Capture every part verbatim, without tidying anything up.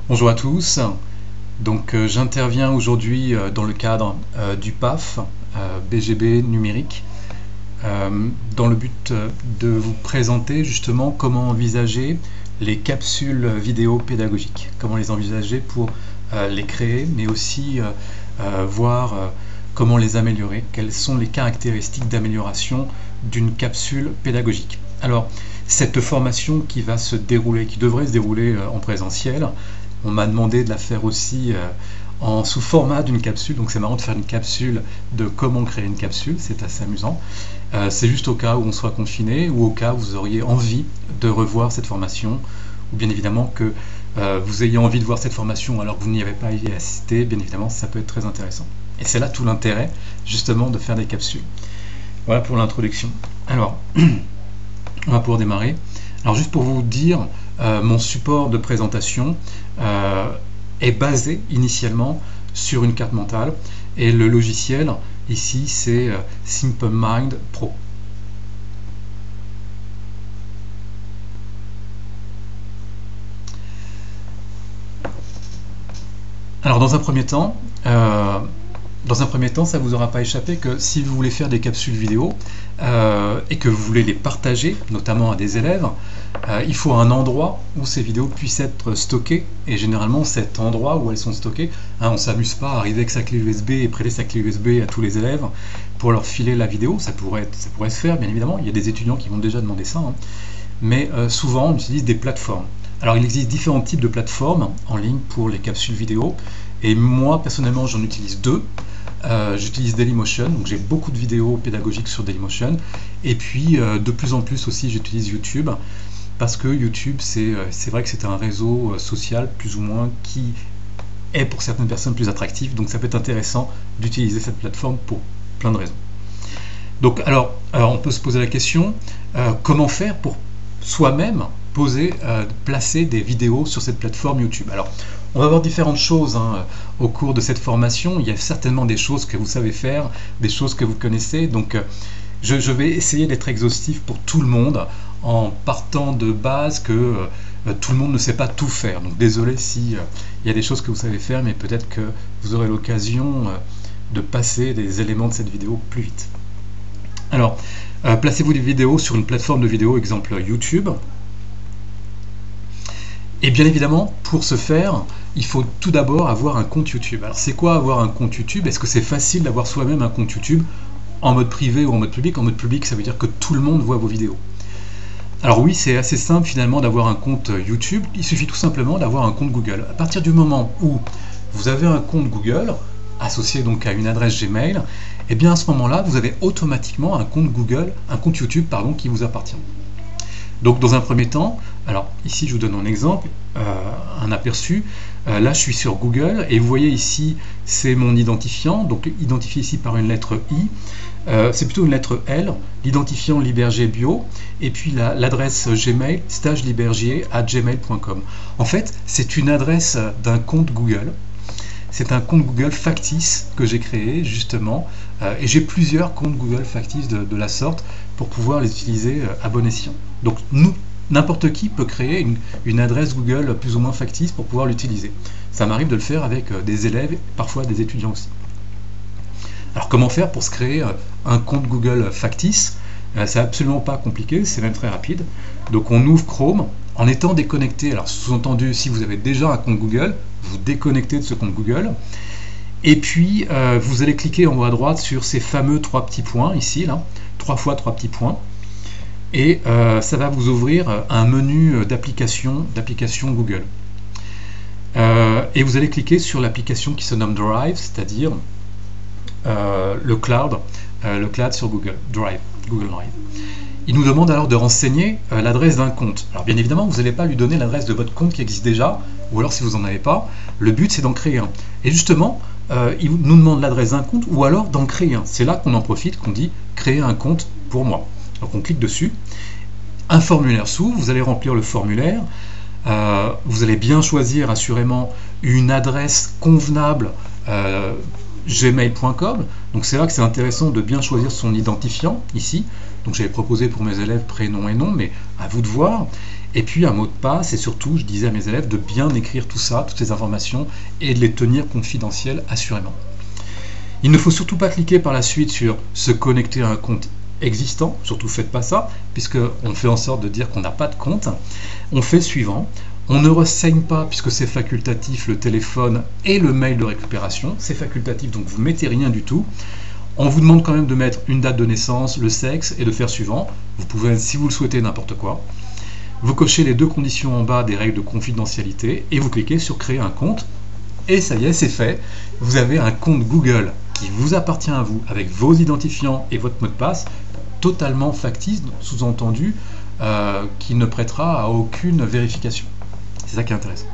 Bonjour à tous. Donc euh, j'interviens aujourd'hui euh, dans le cadre euh, du P A F, euh, B G B numérique, euh, dans le but euh, de vous présenter justement comment envisager les capsules vidéo pédagogiques, comment les envisager pour euh, les créer, mais aussi euh, euh, voir euh, comment les améliorer, quelles sont les caractéristiques d'amélioration d'une capsule pédagogique. Alors, cette formation qui va se dérouler, qui devrait se dérouler euh, en présentiel, on m'a demandé de la faire aussi euh, en sous format d'une capsule, donc c'est marrant de faire une capsule de comment créer une capsule, c'est assez amusant. Euh, c'est juste au cas où on soit confiné ou au cas où vous auriez envie de revoir cette formation, ou bien évidemment que euh, vous ayez envie de voir cette formation alors que vous n'y avez pas assisté, bien évidemment ça peut être très intéressant. Et c'est là tout l'intérêt justement de faire des capsules. Voilà pour l'introduction. Alors, on va pouvoir démarrer. Alors juste pour vous dire, euh, mon support de présentation euh, est basé initialement sur une carte mentale et le logiciel ici c'est euh, SimpleMind Pro. Alors dans un premier temps, euh, Dans un premier temps, ça ne vous aura pas échappé que si vous voulez faire des capsules vidéo euh, et que vous voulez les partager, notamment à des élèves, euh, il faut un endroit où ces vidéos puissent être stockées. Et généralement, cet endroit où elles sont stockées, hein, on ne s'amuse pas à arriver avec sa clé U S B et prêter sa clé U S B à tous les élèves pour leur filer la vidéo. Ça pourrait, être, ça pourrait se faire, bien évidemment. Il y a des étudiants qui vont déjà demander ça. Hein. Mais euh, souvent, on utilise des plateformes. Alors, il existe différents types de plateformes en ligne pour les capsules vidéo. Et moi, personnellement, j'en utilise deux. Euh, j'utilise Dailymotion, donc j'ai beaucoup de vidéos pédagogiques sur Dailymotion. Et puis, euh, de plus en plus aussi, j'utilise YouTube. Parce que YouTube, c'est euh, c'est vrai que c'est un réseau euh, social, plus ou moins, qui est pour certaines personnes plus attractif. Donc, ça peut être intéressant d'utiliser cette plateforme pour plein de raisons. Donc, alors, alors on peut se poser la question, euh, comment faire pour soi-même poser, euh, placer des vidéos sur cette plateforme YouTube. Alors, on va voir différentes choses hein, au cours de cette formation. Il y a certainement des choses que vous savez faire, des choses que vous connaissez. Donc, euh, je, je vais essayer d'être exhaustif pour tout le monde en partant de base que euh, tout le monde ne sait pas tout faire. Donc, désolé si euh, il y a des choses que vous savez faire, mais peut-être que vous aurez l'occasion euh, de passer des éléments de cette vidéo plus vite. Alors, euh, placez-vous des vidéos sur une plateforme de vidéo, exemple YouTube. Et bien évidemment, pour ce faire, il faut tout d'abord avoir un compte YouTube. Alors c'est quoi avoir un compte YouTube? Est-ce que c'est facile d'avoir soi-même un compte YouTube en mode privé ou en mode public? En mode public, ça veut dire que tout le monde voit vos vidéos. Alors oui, c'est assez simple finalement d'avoir un compte YouTube. Il suffit tout simplement d'avoir un compte Google. À partir du moment où vous avez un compte Google, associé donc à une adresse Gmail, et bien à ce moment-là, vous avez automatiquement un compte Google, un compte YouTube pardon, qui vous appartient. Donc dans un premier temps, alors ici je vous donne un exemple, euh, un aperçu. Euh, là je suis sur Google et vous voyez ici c'est mon identifiant, donc identifié ici par une lettre I. Euh, c'est plutôt une lettre L, l'identifiant Libergier Bio, et puis l'adresse la, Gmail, stagelibergier arobase gmail point com. En fait, c'est une adresse d'un compte Google. C'est un compte Google factice que j'ai créé justement, euh, et j'ai plusieurs comptes Google factices de, de la sorte pour pouvoir les utiliser euh, à bon escient. Donc nous, n'importe qui peut créer une, une adresse Google plus ou moins factice pour pouvoir l'utiliser. Ça m'arrive de le faire avec euh, des élèves, parfois des étudiants aussi. Alors comment faire pour se créer euh, un compte Google factice? euh, C'est absolument pas compliqué, c'est même très rapide. Donc on ouvre Chrome en étant déconnecté. Alors sous-entendu, si vous avez déjà un compte Google, vous déconnectez de ce compte Google. Et puis euh, vous allez cliquer en haut à droite sur ces fameux trois petits points ici, là, trois fois trois petits points. Et euh, ça va vous ouvrir un menu d'application d'application Google. Euh, et vous allez cliquer sur l'application qui se nomme Drive, c'est-à-dire euh, le cloud, euh, le cloud sur Google Drive, Google Drive. Il nous demande alors de renseigner euh, l'adresse d'un compte. Alors bien évidemment, vous n'allez pas lui donner l'adresse de votre compte qui existe déjà, ou alors si vous n'en avez pas, le but c'est d'en créer un. Et justement, euh, il nous demande l'adresse d'un compte, ou alors d'en créer un. C'est là qu'on en profite, qu'on dit créer un compte pour moi. Donc on clique dessus, un formulaire s'ouvre, vous allez remplir le formulaire, euh, vous allez bien choisir assurément une adresse convenable euh, gmail point com, donc c'est là que c'est intéressant de bien choisir son identifiant ici. Donc j'avais proposé pour mes élèves prénom et nom, mais à vous de voir. Et puis un mot de passe, et surtout, je disais à mes élèves de bien écrire tout ça, toutes ces informations, et de les tenir confidentielles assurément. Il ne faut surtout pas cliquer par la suite sur se connecter à un compte existant, surtout faites pas ça, puisqu'on fait en sorte de dire qu'on n'a pas de compte. On fait suivant, on ne renseigne pas, puisque c'est facultatif, le téléphone et le mail de récupération, c'est facultatif, donc vous mettez rien du tout. On vous demande quand même de mettre une date de naissance, le sexe, et de faire suivant. Vous pouvez, si vous le souhaitez, n'importe quoi. Vous cochez les deux conditions en bas des règles de confidentialité, et vous cliquez sur créer un compte, et ça y est, c'est fait. Vous avez un compte Google qui vous appartient à vous, avec vos identifiants et votre mot de passe, totalement factice, sous-entendu, euh, qui ne prêtera à aucune vérification. C'est ça qui est intéressant.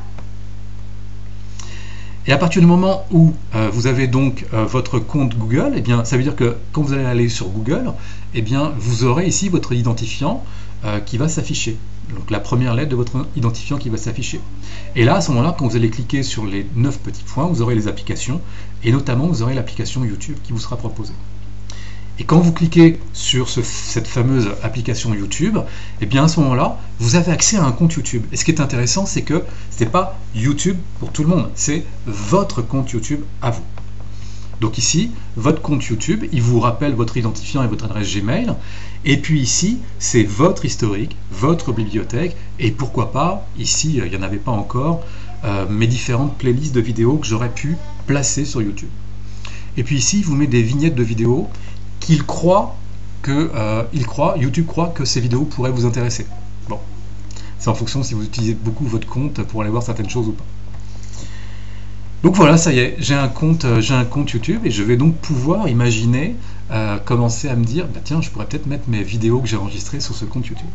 Et à partir du moment où euh, vous avez donc euh, votre compte Google, eh bien, ça veut dire que quand vous allez aller sur Google, eh bien, vous aurez ici votre identifiant euh, qui va s'afficher. Donc la première lettre de votre identifiant qui va s'afficher. Et là, à ce moment-là, quand vous allez cliquer sur les neuf petits points, vous aurez les applications, et notamment vous aurez l'application YouTube qui vous sera proposée. Et quand vous cliquez sur ce, cette fameuse application YouTube, eh bien à ce moment-là, vous avez accès à un compte YouTube. Et ce qui est intéressant, c'est que ce n'est pas YouTube pour tout le monde, c'est votre compte YouTube à vous. Donc ici, votre compte YouTube, il vous rappelle votre identifiant et votre adresse Gmail. Et puis ici, c'est votre historique, votre bibliothèque, et pourquoi pas, ici, il n'y en avait pas encore, euh, mes différentes playlists de vidéos que j'aurais pu placer sur YouTube. Et puis ici, il vous met des vignettes de vidéos qu'il croit que, euh, il croit, YouTube croit que ces vidéos pourraient vous intéresser. Bon, c'est en fonction si vous utilisez beaucoup votre compte pour aller voir certaines choses ou pas. Donc voilà, ça y est, j'ai un compte, j'ai un compte YouTube et je vais donc pouvoir imaginer, euh, commencer à me dire, bah tiens, je pourrais peut-être mettre mes vidéos que j'ai enregistrées sur ce compte YouTube.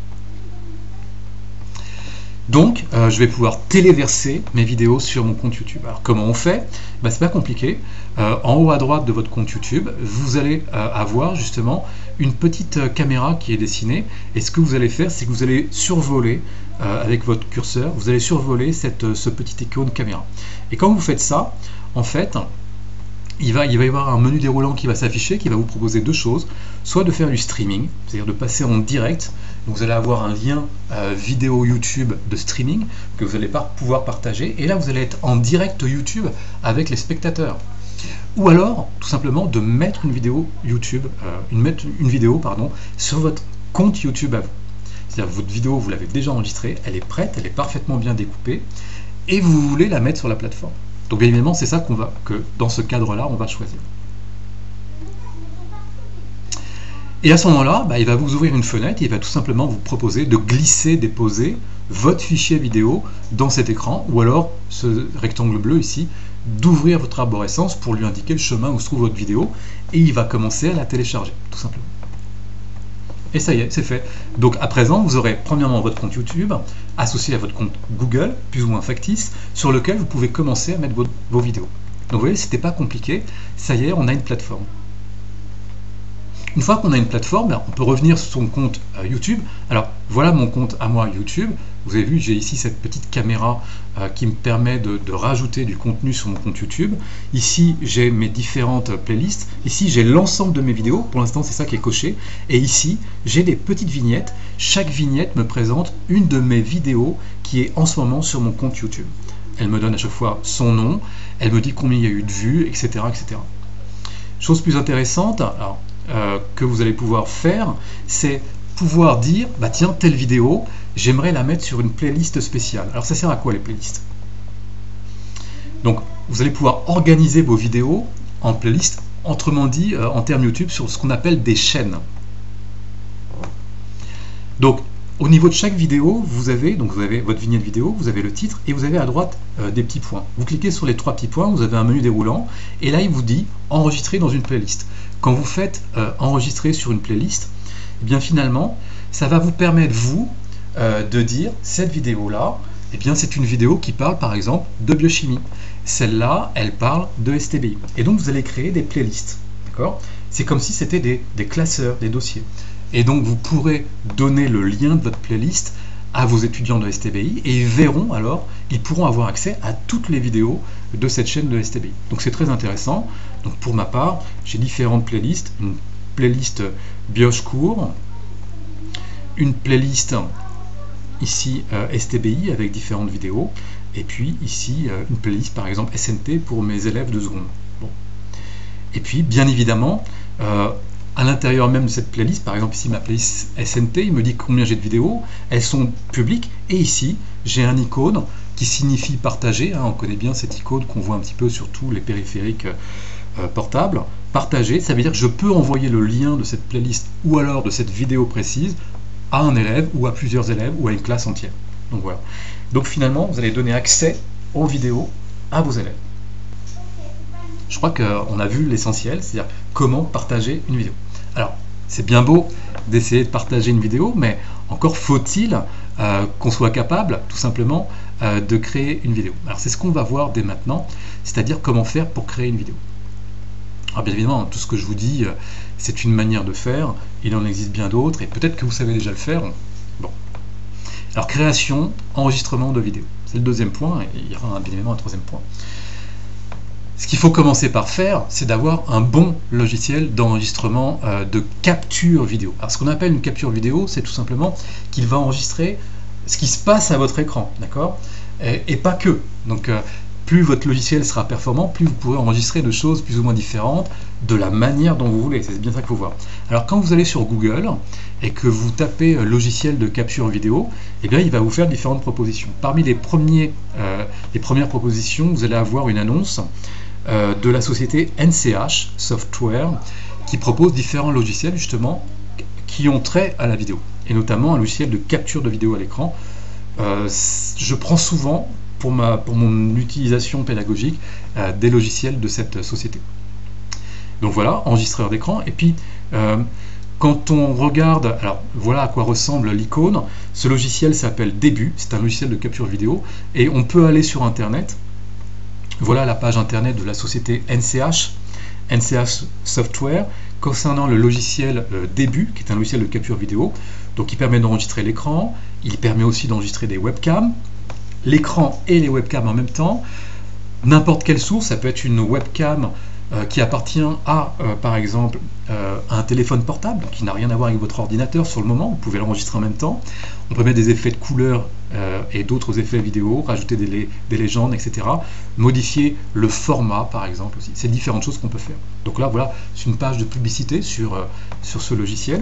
Donc, euh, je vais pouvoir téléverser mes vidéos sur mon compte YouTube. Alors, comment on fait? Ben, c'est pas compliqué. Euh, en haut à droite de votre compte YouTube, vous allez euh, avoir justement une petite euh, caméra qui est dessinée. Et ce que vous allez faire, c'est que vous allez survoler euh, avec votre curseur, vous allez survoler cette, euh, ce petit icône caméra. Et quand vous faites ça, en fait, il va, il va y avoir un menu déroulant qui va s'afficher, qui va vous proposer deux choses. Soit de faire du streaming, c'est-à-dire de passer en direct. Vous allez avoir un lien euh, vidéo YouTube de streaming que vous allez pas pouvoir partager. Et là, vous allez être en direct YouTube avec les spectateurs. Ou alors, tout simplement, de mettre une vidéo YouTube, euh, une, mettre une vidéo pardon, sur votre compte YouTube à vous. C'est-à-dire votre vidéo, vous l'avez déjà enregistrée, elle est prête, elle est parfaitement bien découpée, et vous voulez la mettre sur la plateforme. Donc bien évidemment, c'est ça qu'on va, que dans ce cadre-là, on va choisir. Et à ce moment-là, bah, il va vous ouvrir une fenêtre et il va tout simplement vous proposer de glisser, déposer votre fichier vidéo dans cet écran, ou alors ce rectangle bleu ici, d'ouvrir votre arborescence pour lui indiquer le chemin où se trouve votre vidéo, et il va commencer à la télécharger, tout simplement. Et ça y est, c'est fait. Donc à présent, vous aurez premièrement votre compte YouTube, associé à votre compte Google, plus ou moins factice, sur lequel vous pouvez commencer à mettre vos, vos vidéos. Donc vous voyez, c'était pas compliqué, ça y est, on a une plateforme. Une fois qu'on a une plateforme, on peut revenir sur son compte YouTube. Alors voilà mon compte à moi YouTube. Vous avez vu, j'ai ici cette petite caméra euh, qui me permet de, de rajouter du contenu sur mon compte YouTube. Ici, j'ai mes différentes playlists. Ici, j'ai l'ensemble de mes vidéos. Pour l'instant, c'est ça qui est coché. Et ici, j'ai des petites vignettes. Chaque vignette me présente une de mes vidéos qui est en ce moment sur mon compte YouTube. Elle me donne à chaque fois son nom. Elle me dit combien il y a eu de vues, et cetera, et cetera. Chose plus intéressante, alors, Euh, que vous allez pouvoir faire, c'est pouvoir dire, bah tiens, telle vidéo, j'aimerais la mettre sur une playlist spéciale. Alors ça sert à quoi les playlists? Donc vous allez pouvoir organiser vos vidéos en playlist, autrement dit, euh, en termes YouTube, sur ce qu'on appelle des chaînes. Donc au niveau de chaque vidéo, vous avez, donc vous avez votre vignette vidéo, vous avez le titre, et vous avez à droite euh, des petits points. Vous cliquez sur les trois petits points, vous avez un menu déroulant, et là il vous dit enregistrer dans une playlist. Quand vous faites euh, enregistrer sur une playlist, eh bien finalement, ça va vous permettre, vous, euh, de dire, cette vidéo-là, eh bien c'est une vidéo qui parle par exemple de biochimie. Celle-là, elle parle de S T B I. Et donc vous allez créer des playlists. D'accord ? C'est comme si c'était des, des classeurs, des dossiers. Et donc vous pourrez donner le lien de votre playlist à vos étudiants de S T B I et ils verront alors, ils pourront avoir accès à toutes les vidéos de cette chaîne de S T B I. Donc c'est très intéressant. Donc pour ma part, j'ai différentes playlists. Une playlist Bioche cours, une playlist ici euh, S T B I avec différentes vidéos, et puis ici euh, une playlist par exemple S N T pour mes élèves de seconde. Bon. Et puis bien évidemment, euh, à l'intérieur même de cette playlist, par exemple ici ma playlist S N T, il me dit combien j'ai de vidéos, elles sont publiques, et ici j'ai un icône qui signifie partager, hein, on connaît bien cette icône qu'on voit un petit peu sur tous les périphériques euh, portables. Partager, ça veut dire que je peux envoyer le lien de cette playlist ou alors de cette vidéo précise à un élève ou à plusieurs élèves ou à une classe entière. Donc voilà. Donc finalement, vous allez donner accès aux vidéos à vos élèves. Je crois qu'on a vu l'essentiel, c'est-à-dire comment partager une vidéo. Alors, c'est bien beau d'essayer de partager une vidéo, mais encore faut-il euh, qu'on soit capable, tout simplement, euh, de créer une vidéo. Alors c'est ce qu'on va voir dès maintenant, c'est-à-dire comment faire pour créer une vidéo. Alors bien évidemment, tout ce que je vous dis, euh, c'est une manière de faire, il en existe bien d'autres, et peut-être que vous savez déjà le faire. Bon. Alors création, enregistrement de vidéo. C'est le deuxième point, et il y aura bien évidemment un troisième point. Ce qu'il faut commencer par faire, c'est d'avoir un bon logiciel d'enregistrement euh, de capture vidéo. Alors ce qu'on appelle une capture vidéo, c'est tout simplement qu'il va enregistrer ce qui se passe à votre écran, d'accord, et, et pas que. Donc euh, plus votre logiciel sera performant, plus vous pourrez enregistrer de choses plus ou moins différentes, de la manière dont vous voulez. C'est bien ça qu'il faut voir. Alors quand vous allez sur Google et que vous tapez euh, logiciel de capture vidéo, eh bien il va vous faire différentes propositions. Parmi les, premiers, euh, les premières propositions, vous allez avoir une annonce Euh, de la société N C H Software qui propose différents logiciels justement qui ont trait à la vidéo et notamment un logiciel de capture de vidéo à l'écran. Euh, je prends souvent pour, ma, pour mon utilisation pédagogique euh, des logiciels de cette société. Donc voilà, enregistreur d'écran. Et puis euh, quand on regarde, alors voilà à quoi ressemble l'icône. Ce logiciel s'appelle Début, c'est un logiciel de capture vidéo et on peut aller sur internet. Voilà la page internet de la société N C H, N C H Software, concernant le logiciel euh, Début, qui est un logiciel de capture vidéo. Donc il permet d'enregistrer l'écran, il permet aussi d'enregistrer des webcams, l'écran et les webcams en même temps. N'importe quelle source, ça peut être une webcam euh, qui appartient à, euh, par exemple, euh, un téléphone portable, qui n'a rien à voir avec votre ordinateur sur le moment, vous pouvez l'enregistrer en même temps. On peut mettre des effets de couleurs euh, et d'autres effets vidéo, rajouter des, lé des légendes, et cetera. Modifier le format, par exemple, aussi. C'est différentes choses qu'on peut faire. Donc là, voilà, c'est une page de publicité sur, euh, sur ce logiciel.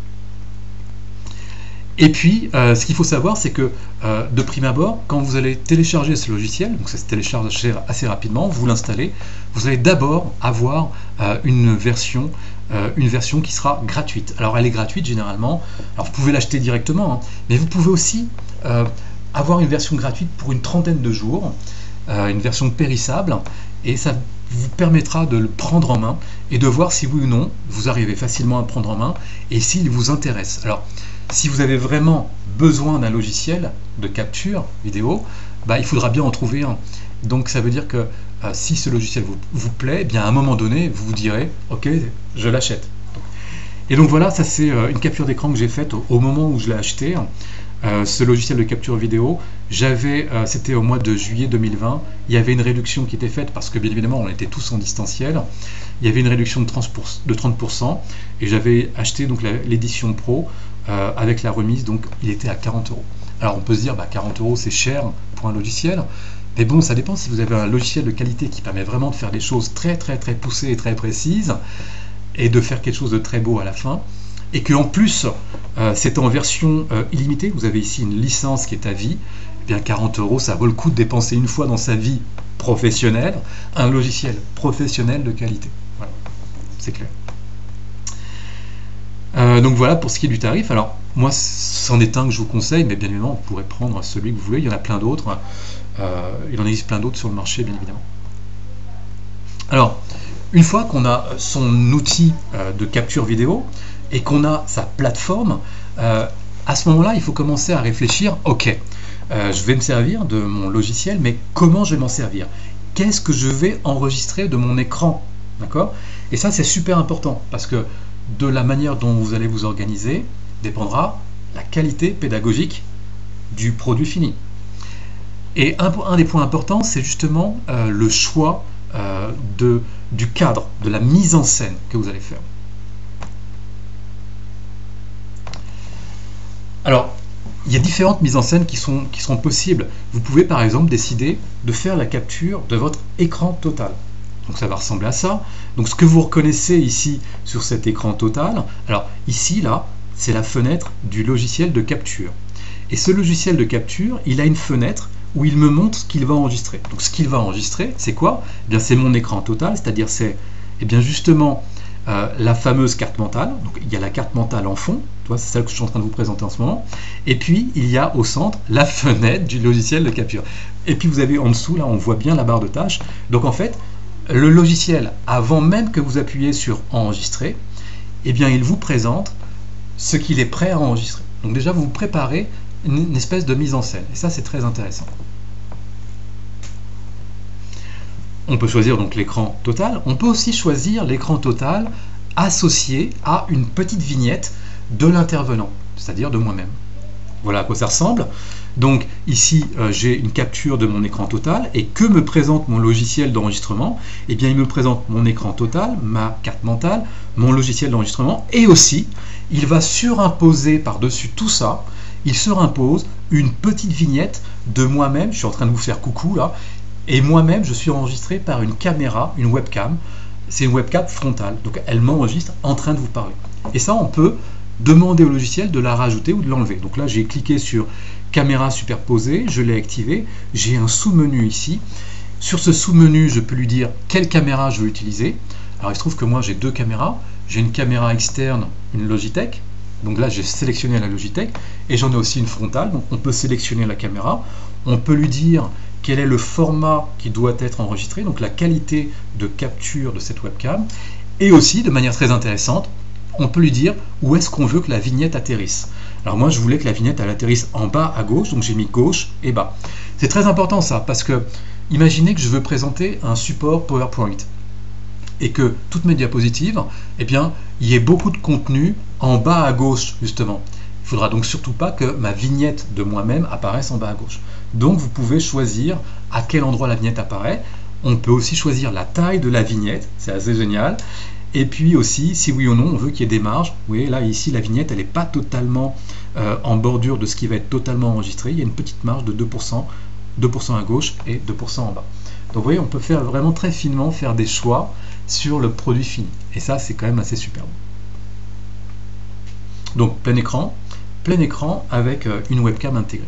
Et puis, euh, ce qu'il faut savoir, c'est que euh, de prime abord, quand vous allez télécharger ce logiciel, donc ça se télécharge assez rapidement, vous l'installez, vous allez d'abord avoir euh, une version, euh, une version qui sera gratuite. Alors elle est gratuite généralement, alors vous pouvez l'acheter directement, hein, mais vous pouvez aussi euh, avoir une version gratuite pour une trentaine de jours, euh, une version périssable, et ça vous permettra de le prendre en main et de voir si oui ou non vous arrivez facilement à le prendre en main et s'il vous intéresse. Alors, si vous avez vraiment besoin d'un logiciel de capture vidéo, bah, il faudra bien en trouver un. Donc ça veut dire que euh, si ce logiciel vous, vous plaît, eh bien à un moment donné, vous vous direz « Ok, je l'achète ». Et donc voilà, ça c'est euh, une capture d'écran que j'ai faite au, au moment où je l'ai acheté. Euh, ce logiciel de capture vidéo, j'avais, euh, c'était au mois de juillet deux mille vingt, il y avait une réduction qui était faite parce que bien évidemment on était tous en distanciel. Il y avait une réduction de trente pour cent et j'avais acheté donc l'édition Pro euh, avec la remise, donc il était à quarante euros. Alors on peut se dire bah, quarante euros c'est cher pour un logiciel, mais bon ça dépend si vous avez un logiciel de qualité qui permet vraiment de faire des choses très très très poussées et très précises et de faire quelque chose de très beau à la fin. Et qu'en plus, euh, c'est en version euh, illimitée, vous avez ici une licence qui est à vie, eh bien quarante euros, ça vaut le coup de dépenser une fois dans sa vie professionnelle un logiciel professionnel de qualité. Voilà, c'est clair. Euh, donc voilà pour ce qui est du tarif. Alors, moi, c'en est un que je vous conseille, mais bien évidemment, vous pourrez prendre celui que vous voulez, il y en a plein d'autres. Euh, il en existe plein d'autres sur le marché, bien évidemment. Alors, une fois qu'on a son outil euh, de capture vidéo, et qu'on a sa plateforme, euh, à ce moment-là, il faut commencer à réfléchir, ok, euh, je vais me servir de mon logiciel, mais comment je vais m'en servir? Qu'est-ce que je vais enregistrer de mon écran? D'accord? Et ça, c'est super important, parce que de la manière dont vous allez vous organiser, dépendra la qualité pédagogique du produit fini. Et un, un des points importants, c'est justement euh, le choix euh, de, du cadre, de la mise en scène que vous allez faire. Alors, il il y a différentes mises en scène qui sont, qui sont possibles. Vous pouvez par exemple décider de faire la capture de votre écran total. Donc ça va ressembler à ça. Donc ce que vous reconnaissez ici sur cet écran total, alors ici là, c'est la fenêtre du logiciel de capture. Et ce logiciel de capture, il a une fenêtre où il me montre ce qu'il va enregistrer. Donc ce qu'il va enregistrer, c'est quoi? Eh bien c'est mon écran total, c'est-à-dire c'est eh bien justement euh, la fameuse carte mentale. Donc il y a la carte mentale en fond, c'est celle que je suis en train de vous présenter en ce moment. Et puis il y a au centre la fenêtre du logiciel de capture. Et puis vous avez en dessous, là on voit bien la barre de tâches. Donc en fait, le logiciel, avant même que vous appuyez sur enregistrer, eh bien il vous présente ce qu'il est prêt à enregistrer. Donc déjà vous vous préparez une, une espèce de mise en scène. Et ça c'est très intéressant. On peut choisir donc l'écran total. On peut aussi choisir l'écran total associé à une petite vignette de l'intervenant, c'est-à-dire de moi-même. Voilà à quoi ça ressemble. Donc ici, euh, j'ai une capture de mon écran total. Et que me présente mon logiciel d'enregistrement? Eh bien, il me présente mon écran total, ma carte mentale, mon logiciel d'enregistrement. Et aussi, il va surimposer par-dessus tout ça, il surimpose une petite vignette de moi-même. Je suis en train de vous faire coucou là. Et moi-même, je suis enregistré par une caméra, une webcam. C'est une webcam frontale. Donc, elle m'enregistre en train de vous parler. Et ça, on peut demander au logiciel de la rajouter ou de l'enlever. Donc là, j'ai cliqué sur caméra superposée, je l'ai activé. J'ai un sous-menu ici. Sur ce sous-menu, je peux lui dire quelle caméra je veux utiliser. Alors, il se trouve que moi, j'ai deux caméras. J'ai une caméra externe, une Logitech. Donc là, j'ai sélectionné la Logitech. Et j'en ai aussi une frontale. Donc, on peut sélectionner la caméra. On peut lui dire quel est le format qui doit être enregistré, donc la qualité de capture de cette webcam. Et aussi, de manière très intéressante, on peut lui dire où est-ce qu'on veut que la vignette atterrisse. Alors moi, je voulais que la vignette elle atterrisse en bas à gauche, donc j'ai mis gauche et bas. C'est très important ça, parce que imaginez que je veux présenter un support PowerPoint et que toutes mes diapositives, eh bien, il y ait beaucoup de contenu en bas à gauche, justement. Il ne faudra donc surtout pas que ma vignette de moi-même apparaisse en bas à gauche. Donc vous pouvez choisir à quel endroit la vignette apparaît. On peut aussi choisir la taille de la vignette, c'est assez génial. Et puis aussi, si oui ou non, on veut qu'il y ait des marges. Vous voyez, là, ici, la vignette, elle n'est pas totalement euh, en bordure de ce qui va être totalement enregistré. Il y a une petite marge de deux pour cent, deux pour cent à gauche et deux pour cent en bas. Donc vous voyez, on peut faire vraiment très finement faire des choix sur le produit fini. Et ça, c'est quand même assez superbe. Donc, plein écran, plein écran avec euh, une webcam intégrée.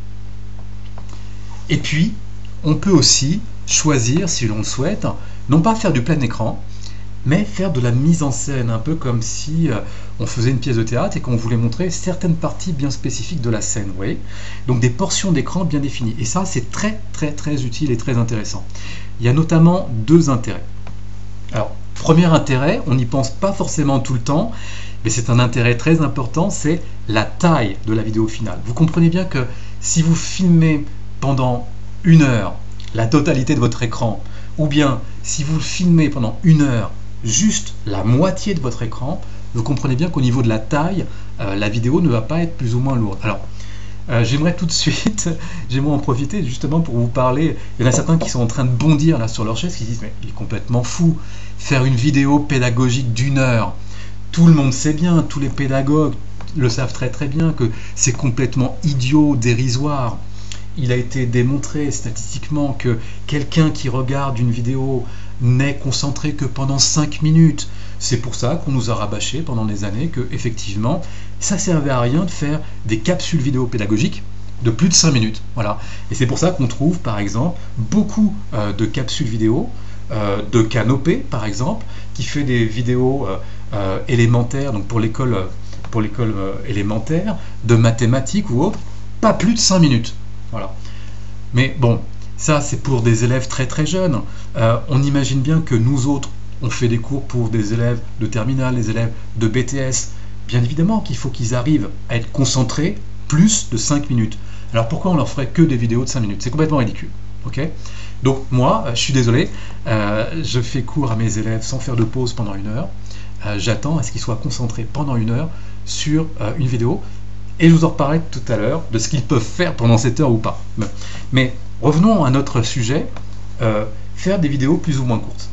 Et puis, on peut aussi choisir, si l'on le souhaite, non pas faire du plein écran, mais faire de la mise en scène, un peu comme si euh, on faisait une pièce de théâtre et qu'on voulait montrer certaines parties bien spécifiques de la scène, vous voyez. Donc des portions d'écran bien définies. Et ça, c'est très, très, très utile et très intéressant. Il y a notamment deux intérêts. Alors, premier intérêt, on n'y pense pas forcément tout le temps, mais c'est un intérêt très important, c'est la taille de la vidéo finale. Vous comprenez bien que si vous filmez pendant une heure la totalité de votre écran, ou bien si vous filmez pendant une heure juste la moitié de votre écran, vous comprenez bien qu'au niveau de la taille, euh, la vidéo ne va pas être plus ou moins lourde. Alors, euh, j'aimerais tout de suite, j'aimerais en profiter justement pour vous parler. Il y en a certains qui sont en train de bondir là sur leur chaise, qui disent mais il est complètement fou, faire une vidéo pédagogique d'une heure. Tout le monde sait bien, tous les pédagogues le savent très très bien que c'est complètement idiot, dérisoire. Il a été démontré statistiquement que quelqu'un qui regarde une vidéo n'est concentré que pendant cinq minutes. C'est pour ça qu'on nous a rabâché pendant des années que, effectivement, ça servait à rien de faire des capsules vidéo pédagogiques de plus de cinq minutes. Voilà. Et c'est pour ça qu'on trouve, par exemple, beaucoup euh, de capsules vidéo, euh, de Canopé, par exemple, qui fait des vidéos euh, euh, élémentaires, donc pour l'école pour l'école euh, élémentaire, de mathématiques ou autre, pas plus de cinq minutes. Voilà. Mais bon, ça c'est pour des élèves très très jeunes. Euh, on imagine bien que nous autres, on fait des cours pour des élèves de terminale, des élèves de B T S. Bien évidemment qu'il faut qu'ils arrivent à être concentrés plus de cinq minutes. Alors pourquoi on leur ferait que des vidéos de cinq minutes? C'est complètement ridicule. Okay, donc moi, je suis désolé, euh, je fais cours à mes élèves sans faire de pause pendant une heure. Euh, J'attends à ce qu'ils soient concentrés pendant une heure sur euh, une vidéo. Et je vous en reparlerai tout à l'heure de ce qu'ils peuvent faire pendant cette heure ou pas. Mais revenons à notre sujet, euh, faire des vidéos plus ou moins courtes.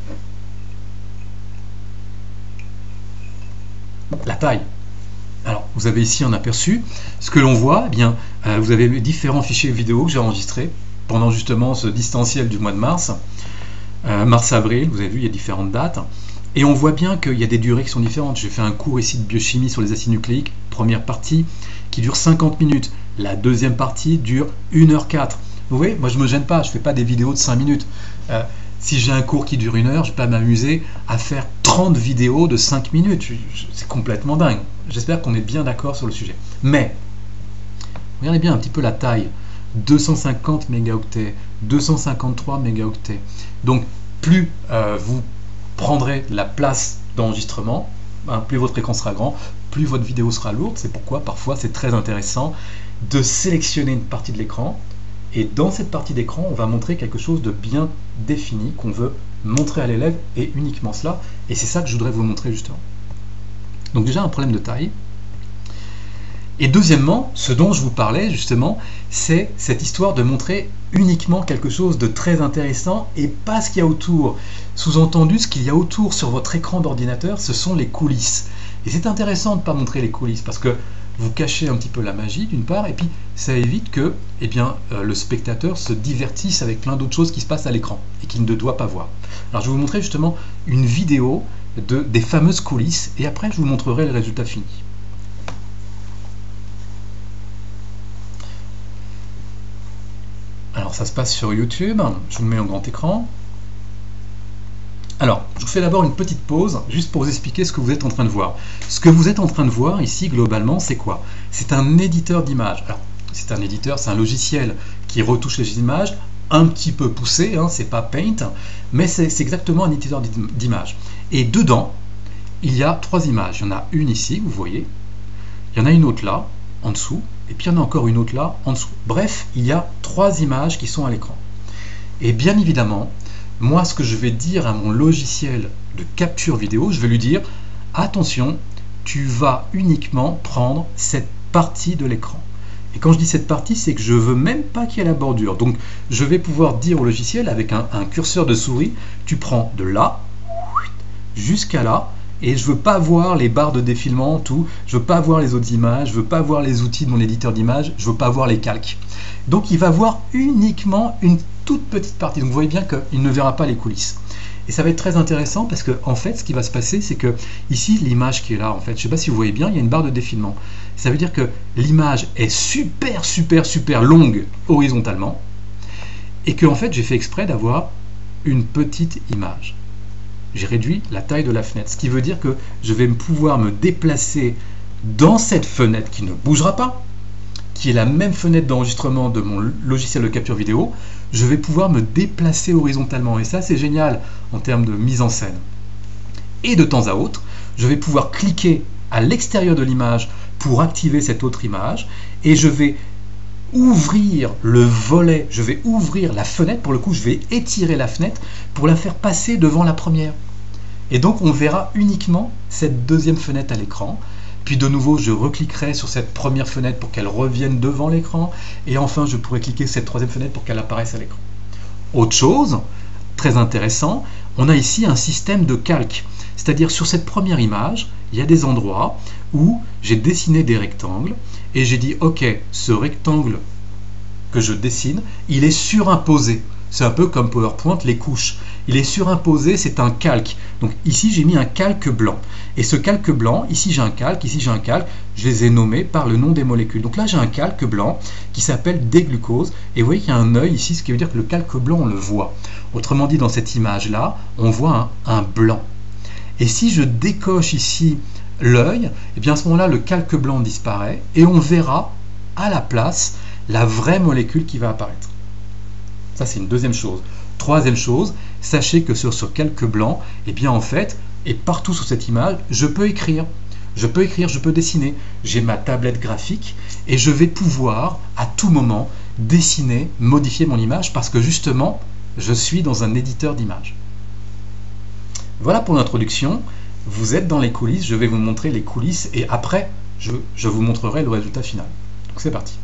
La taille. Alors, vous avez ici un aperçu. Ce que l'on voit, eh bien, Euh, vous avez différents fichiers vidéo que j'ai enregistrés pendant justement ce distanciel du mois de mars. Euh, mars-avril, vous avez vu, il y a différentes dates. Et on voit bien qu'il y a des durées qui sont différentes. J'ai fait un cours ici de biochimie sur les acides nucléiques, première partie, qui dure cinquante minutes. La deuxième partie dure une heure quatre. Vous voyez, moi je ne me gêne pas, je ne fais pas des vidéos de cinq minutes. Euh, si j'ai un cours qui dure une heure, je ne vais pas m'amuser à faire trente vidéos de cinq minutes. C'est complètement dingue. J'espère qu'on est bien d'accord sur le sujet. Mais, regardez bien un petit peu la taille. deux cent cinquante mégaoctets, deux cent cinquante-trois mégaoctets. Donc, plus euh, vous prendrez la place d'enregistrement, hein, plus votre écran sera grand, plus votre vidéo sera lourde. C'est pourquoi parfois c'est très intéressant de sélectionner une partie de l'écran, et dans cette partie d'écran on va montrer quelque chose de bien défini qu'on veut montrer à l'élève, et uniquement cela, et c'est ça que je voudrais vous montrer justement. Donc déjà un problème de taille. Et deuxièmement, ce dont je vous parlais justement, c'est cette histoire de montrer uniquement quelque chose de très intéressant et pas ce qu'il y a autour. Sous-entendu, ce qu'il y a autour sur votre écran d'ordinateur, ce sont les coulisses. Et c'est intéressant de ne pas montrer les coulisses parce que vous cachez un petit peu la magie d'une part, et puis ça évite que eh bien, euh, le spectateur se divertisse avec plein d'autres choses qui se passent à l'écran et qu'il ne doit pas voir. Alors je vais vous montrer justement une vidéo de, des fameuses coulisses, et après je vous montrerai le résultat fini. Alors ça se passe sur YouTube, je vous le mets en grand écran. Alors, je vous fais d'abord une petite pause, juste pour vous expliquer ce que vous êtes en train de voir. Ce que vous êtes en train de voir ici, globalement, c'est quoi? C'est un éditeur d'images. Alors, c'est un éditeur, c'est un logiciel qui retouche les images, un petit peu poussé, hein, c'est pas Paint, mais c'est exactement un éditeur d'images. Et dedans, il y a trois images. Il y en a une ici, vous voyez. Il y en a une autre là, en dessous. Et puis il y en a encore une autre là, en dessous. Bref, il y a trois images qui sont à l'écran. Et bien évidemment, moi, ce que je vais dire à mon logiciel de capture vidéo, je vais lui dire « Attention, tu vas uniquement prendre cette partie de l'écran. » Et quand je dis cette partie, c'est que je ne veux même pas qu'il y ait la bordure. Donc, je vais pouvoir dire au logiciel, avec un, un curseur de souris, tu prends de là jusqu'à là, et je ne veux pas voir les barres de défilement, tout. Je ne veux pas voir les autres images, je ne veux pas voir les outils de mon éditeur d'images, je ne veux pas voir les calques. Donc, il va voir uniquement une toute petite partie. Donc, vous voyez bien qu'il ne verra pas les coulisses. Et ça va être très intéressant parce que, en fait, ce qui va se passer, c'est que ici, l'image qui est là, en fait, je ne sais pas si vous voyez bien, il y a une barre de défilement. Ça veut dire que l'image est super, super, super longue horizontalement, et que, en fait, j'ai fait exprès d'avoir une petite image. J'ai réduit la taille de la fenêtre, ce qui veut dire que je vais pouvoir me déplacer dans cette fenêtre qui ne bougera pas, qui est la même fenêtre d'enregistrement de mon logiciel de capture vidéo. Je vais pouvoir me déplacer horizontalement, et ça c'est génial en termes de mise en scène. Et de temps à autre, je vais pouvoir cliquer à l'extérieur de l'image pour activer cette autre image, et je vais ouvrir le volet, je vais ouvrir la fenêtre, pour le coup je vais étirer la fenêtre pour la faire passer devant la première. Et donc on verra uniquement cette deuxième fenêtre à l'écran. Puis de nouveau, je recliquerai sur cette première fenêtre pour qu'elle revienne devant l'écran. Et enfin, je pourrai cliquer sur cette troisième fenêtre pour qu'elle apparaisse à l'écran. Autre chose, très intéressant, on a ici un système de calque. C'est-à-dire sur cette première image, il y a des endroits où j'ai dessiné des rectangles. Et j'ai dit, ok, ce rectangle que je dessine, il est surimposé. C'est un peu comme PowerPoint, les couches. Il est surimposé, c'est un calque. Donc ici, j'ai mis un calque blanc. Et ce calque blanc, ici j'ai un calque, ici j'ai un calque, je les ai nommés par le nom des molécules. Donc là, j'ai un calque blanc qui s'appelle D-glucose. Et vous voyez qu'il y a un œil ici, ce qui veut dire que le calque blanc, on le voit. Autrement dit, dans cette image-là, on voit un, un blanc. Et si je décoche ici l'œil, eh bien à ce moment-là, le calque blanc disparaît et on verra à la place la vraie molécule qui va apparaître. Ça, c'est une deuxième chose. Troisième chose, sachez que sur ce calque blanc, eh bien en fait, et partout sur cette image, je peux écrire. Je peux écrire, je peux dessiner. J'ai ma tablette graphique et je vais pouvoir, à tout moment, dessiner, modifier mon image parce que justement, je suis dans un éditeur d'images. Voilà pour l'introduction. Vous êtes dans les coulisses, je vais vous montrer les coulisses et après, je, je vous montrerai le résultat final. Donc c'est parti.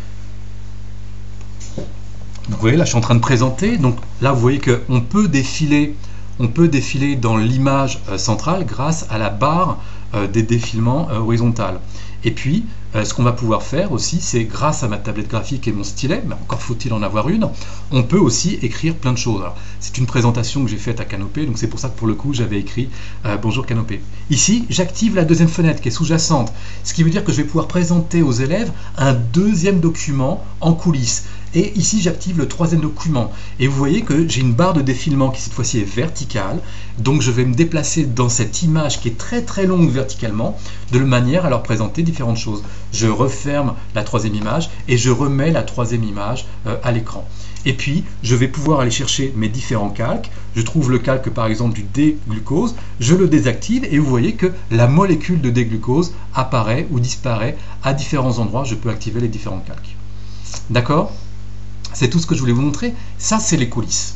Donc, vous voyez, là, je suis en train de présenter. Donc là, vous voyez qu'on peut défiler, on peut défiler dans l'image euh, centrale grâce à la barre euh, des défilements euh, horizontales. Et puis, euh, ce qu'on va pouvoir faire aussi, c'est grâce à ma tablette graphique et mon stylet, mais encore faut-il en avoir une, on peut aussi écrire plein de choses. C'est une présentation que j'ai faite à Canopé, donc c'est pour ça que pour le coup j'avais écrit euh, bonjour Canopé. Ici, j'active la deuxième fenêtre qui est sous-jacente, ce qui veut dire que je vais pouvoir présenter aux élèves un deuxième document en coulisses. Et ici, j'active le troisième document. Et vous voyez que j'ai une barre de défilement qui cette fois-ci est verticale. Donc je vais me déplacer dans cette image qui est très très longue verticalement, de manière à leur présenter différentes choses. Je referme la troisième image et je remets la troisième image euh, à l'écran. Et puis, je vais pouvoir aller chercher mes différents calques. Je trouve le calque par exemple du D-glucose, je le désactive et vous voyez que la molécule de D-glucose apparaît ou disparaît à différents endroits. Je peux activer les différents calques. D'accord ? C'est tout ce que je voulais vous montrer. Ça, c'est les coulisses.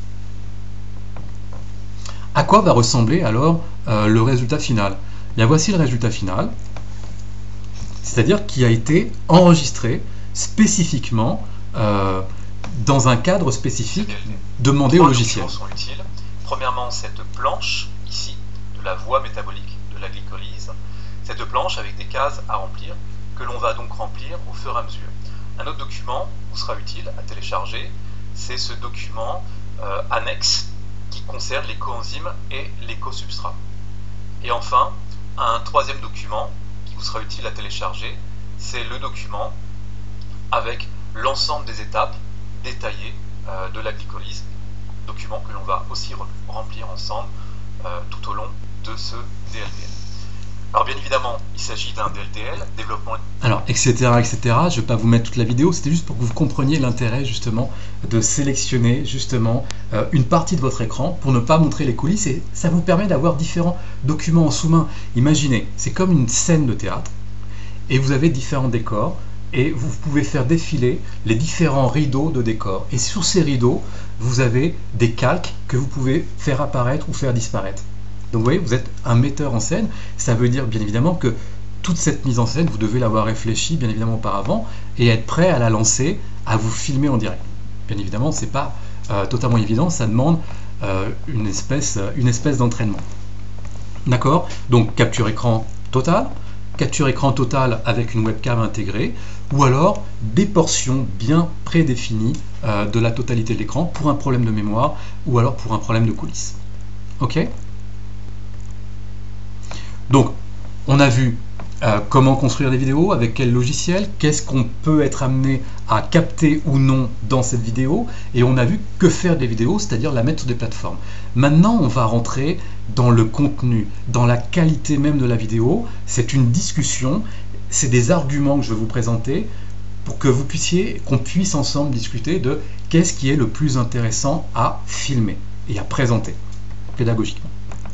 À quoi va ressembler alors euh, le résultat final? Bien, voici le résultat final, c'est-à-dire qui a été enregistré spécifiquement euh, dans un cadre spécifique demandé au logiciel. Sont utiles. Premièrement, cette planche ici de la voie métabolique de la glycolyse, cette planche avec des cases à remplir que l'on va donc remplir au fur et à mesure. Un autre document vous sera utile à télécharger, c'est ce document euh, annexe qui concerne les coenzymes et les co-substrats. Et enfin, un troisième document qui vous sera utile à télécharger, c'est le document avec l'ensemble des étapes détaillées euh, de la glycolyse, document que l'on va aussi remplir ensemble euh, tout au long de ce D L D L. Alors bien évidemment, il s'agit d'un D L D L, développement... Alors, et cetera, et cetera. Je ne vais pas vous mettre toute la vidéo, c'était juste pour que vous compreniez l'intérêt justement de sélectionner justement euh, une partie de votre écran pour ne pas montrer les coulisses et ça vous permet d'avoir différents documents en sous-main. Imaginez, c'est comme une scène de théâtre et vous avez différents décors et vous pouvez faire défiler les différents rideaux de décors. Et sur ces rideaux, vous avez des calques que vous pouvez faire apparaître ou faire disparaître. Donc vous voyez, vous êtes un metteur en scène, ça veut dire bien évidemment que toute cette mise en scène, vous devez l'avoir réfléchi bien évidemment auparavant et être prêt à la lancer, à vous filmer en direct. Bien évidemment, ce n'est pas euh, totalement évident, ça demande euh, une espèce, une espèce d'entraînement. D'accord? Donc capture écran total, capture écran total avec une webcam intégrée, ou alors des portions bien prédéfinies euh, de la totalité de l'écran pour un problème de mémoire ou alors pour un problème de coulisses. Ok? Donc, on a vu euh, comment construire des vidéos, avec quel logiciel, qu'est-ce qu'on peut être amené à capter ou non dans cette vidéo, et on a vu que faire des vidéos, c'est-à-dire la mettre sur des plateformes. Maintenant, on va rentrer dans le contenu, dans la qualité même de la vidéo. C'est une discussion, c'est des arguments que je vais vous présenter pour que vous puissiez, qu'on puisse ensemble discuter de qu'est-ce qui est le plus intéressant à filmer et à présenter pédagogiquement.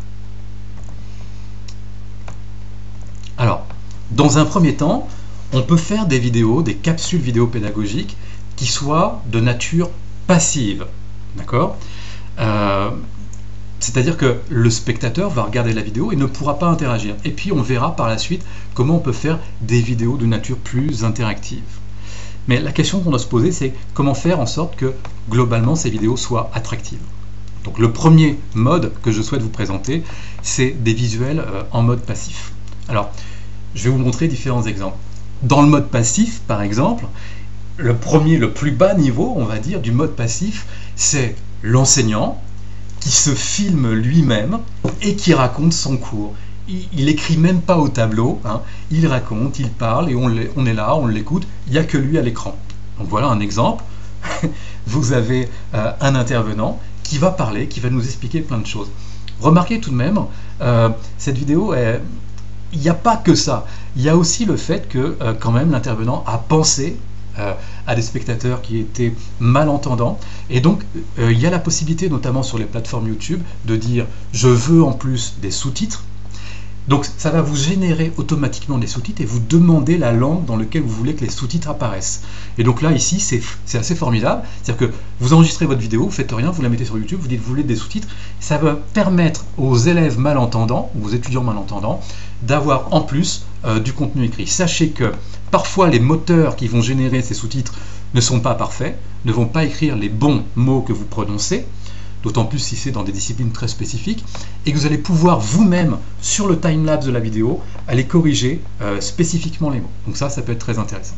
Alors, dans un premier temps, on peut faire des vidéos, des capsules vidéo pédagogiques qui soient de nature passive. D'accord ? euh, C'est-à-dire que le spectateur va regarder la vidéo et ne pourra pas interagir. Et puis on verra par la suite comment on peut faire des vidéos de nature plus interactive. Mais la question qu'on doit se poser, c'est comment faire en sorte que globalement ces vidéos soient attractives. Donc le premier mode que je souhaite vous présenter, c'est des visuels euh, en mode passif. Alors, je vais vous montrer différents exemples. Dans le mode passif, par exemple, le premier, le plus bas niveau, on va dire, du mode passif, c'est l'enseignant qui se filme lui-même et qui raconte son cours. Il n'écrit même pas au tableau, hein. Il raconte, il parle et on, on est là, on l'écoute, il n'y a que lui à l'écran. Donc voilà un exemple. Vous avez euh, un intervenant qui va parler, qui va nous expliquer plein de choses. Remarquez tout de même, euh, cette vidéo est... Il n'y a pas que ça, il y a aussi le fait que euh, quand même l'intervenant a pensé euh, à des spectateurs qui étaient malentendants et donc euh, il y a la possibilité notamment sur les plateformes YouTube de dire je veux en plus des sous-titres. Donc ça va vous générer automatiquement des sous-titres et vous demander la langue dans laquelle vous voulez que les sous-titres apparaissent. Et donc là ici c'est assez formidable, c'est-à-dire que vous enregistrez votre vidéo, vous faites rien, vous la mettez sur YouTube, vous dites vous voulez des sous-titres, ça va permettre aux élèves malentendants, aux étudiants malentendants, d'avoir en plus euh, du contenu écrit. Sachez que parfois les moteurs qui vont générer ces sous-titres ne sont pas parfaits, ne vont pas écrire les bons mots que vous prononcez. d'autant plus si c'est dans des disciplines très spécifiques, et que vous allez pouvoir vous-même, sur le timelapse de la vidéo, aller corriger euh, spécifiquement les mots. Donc ça, ça peut être très intéressant.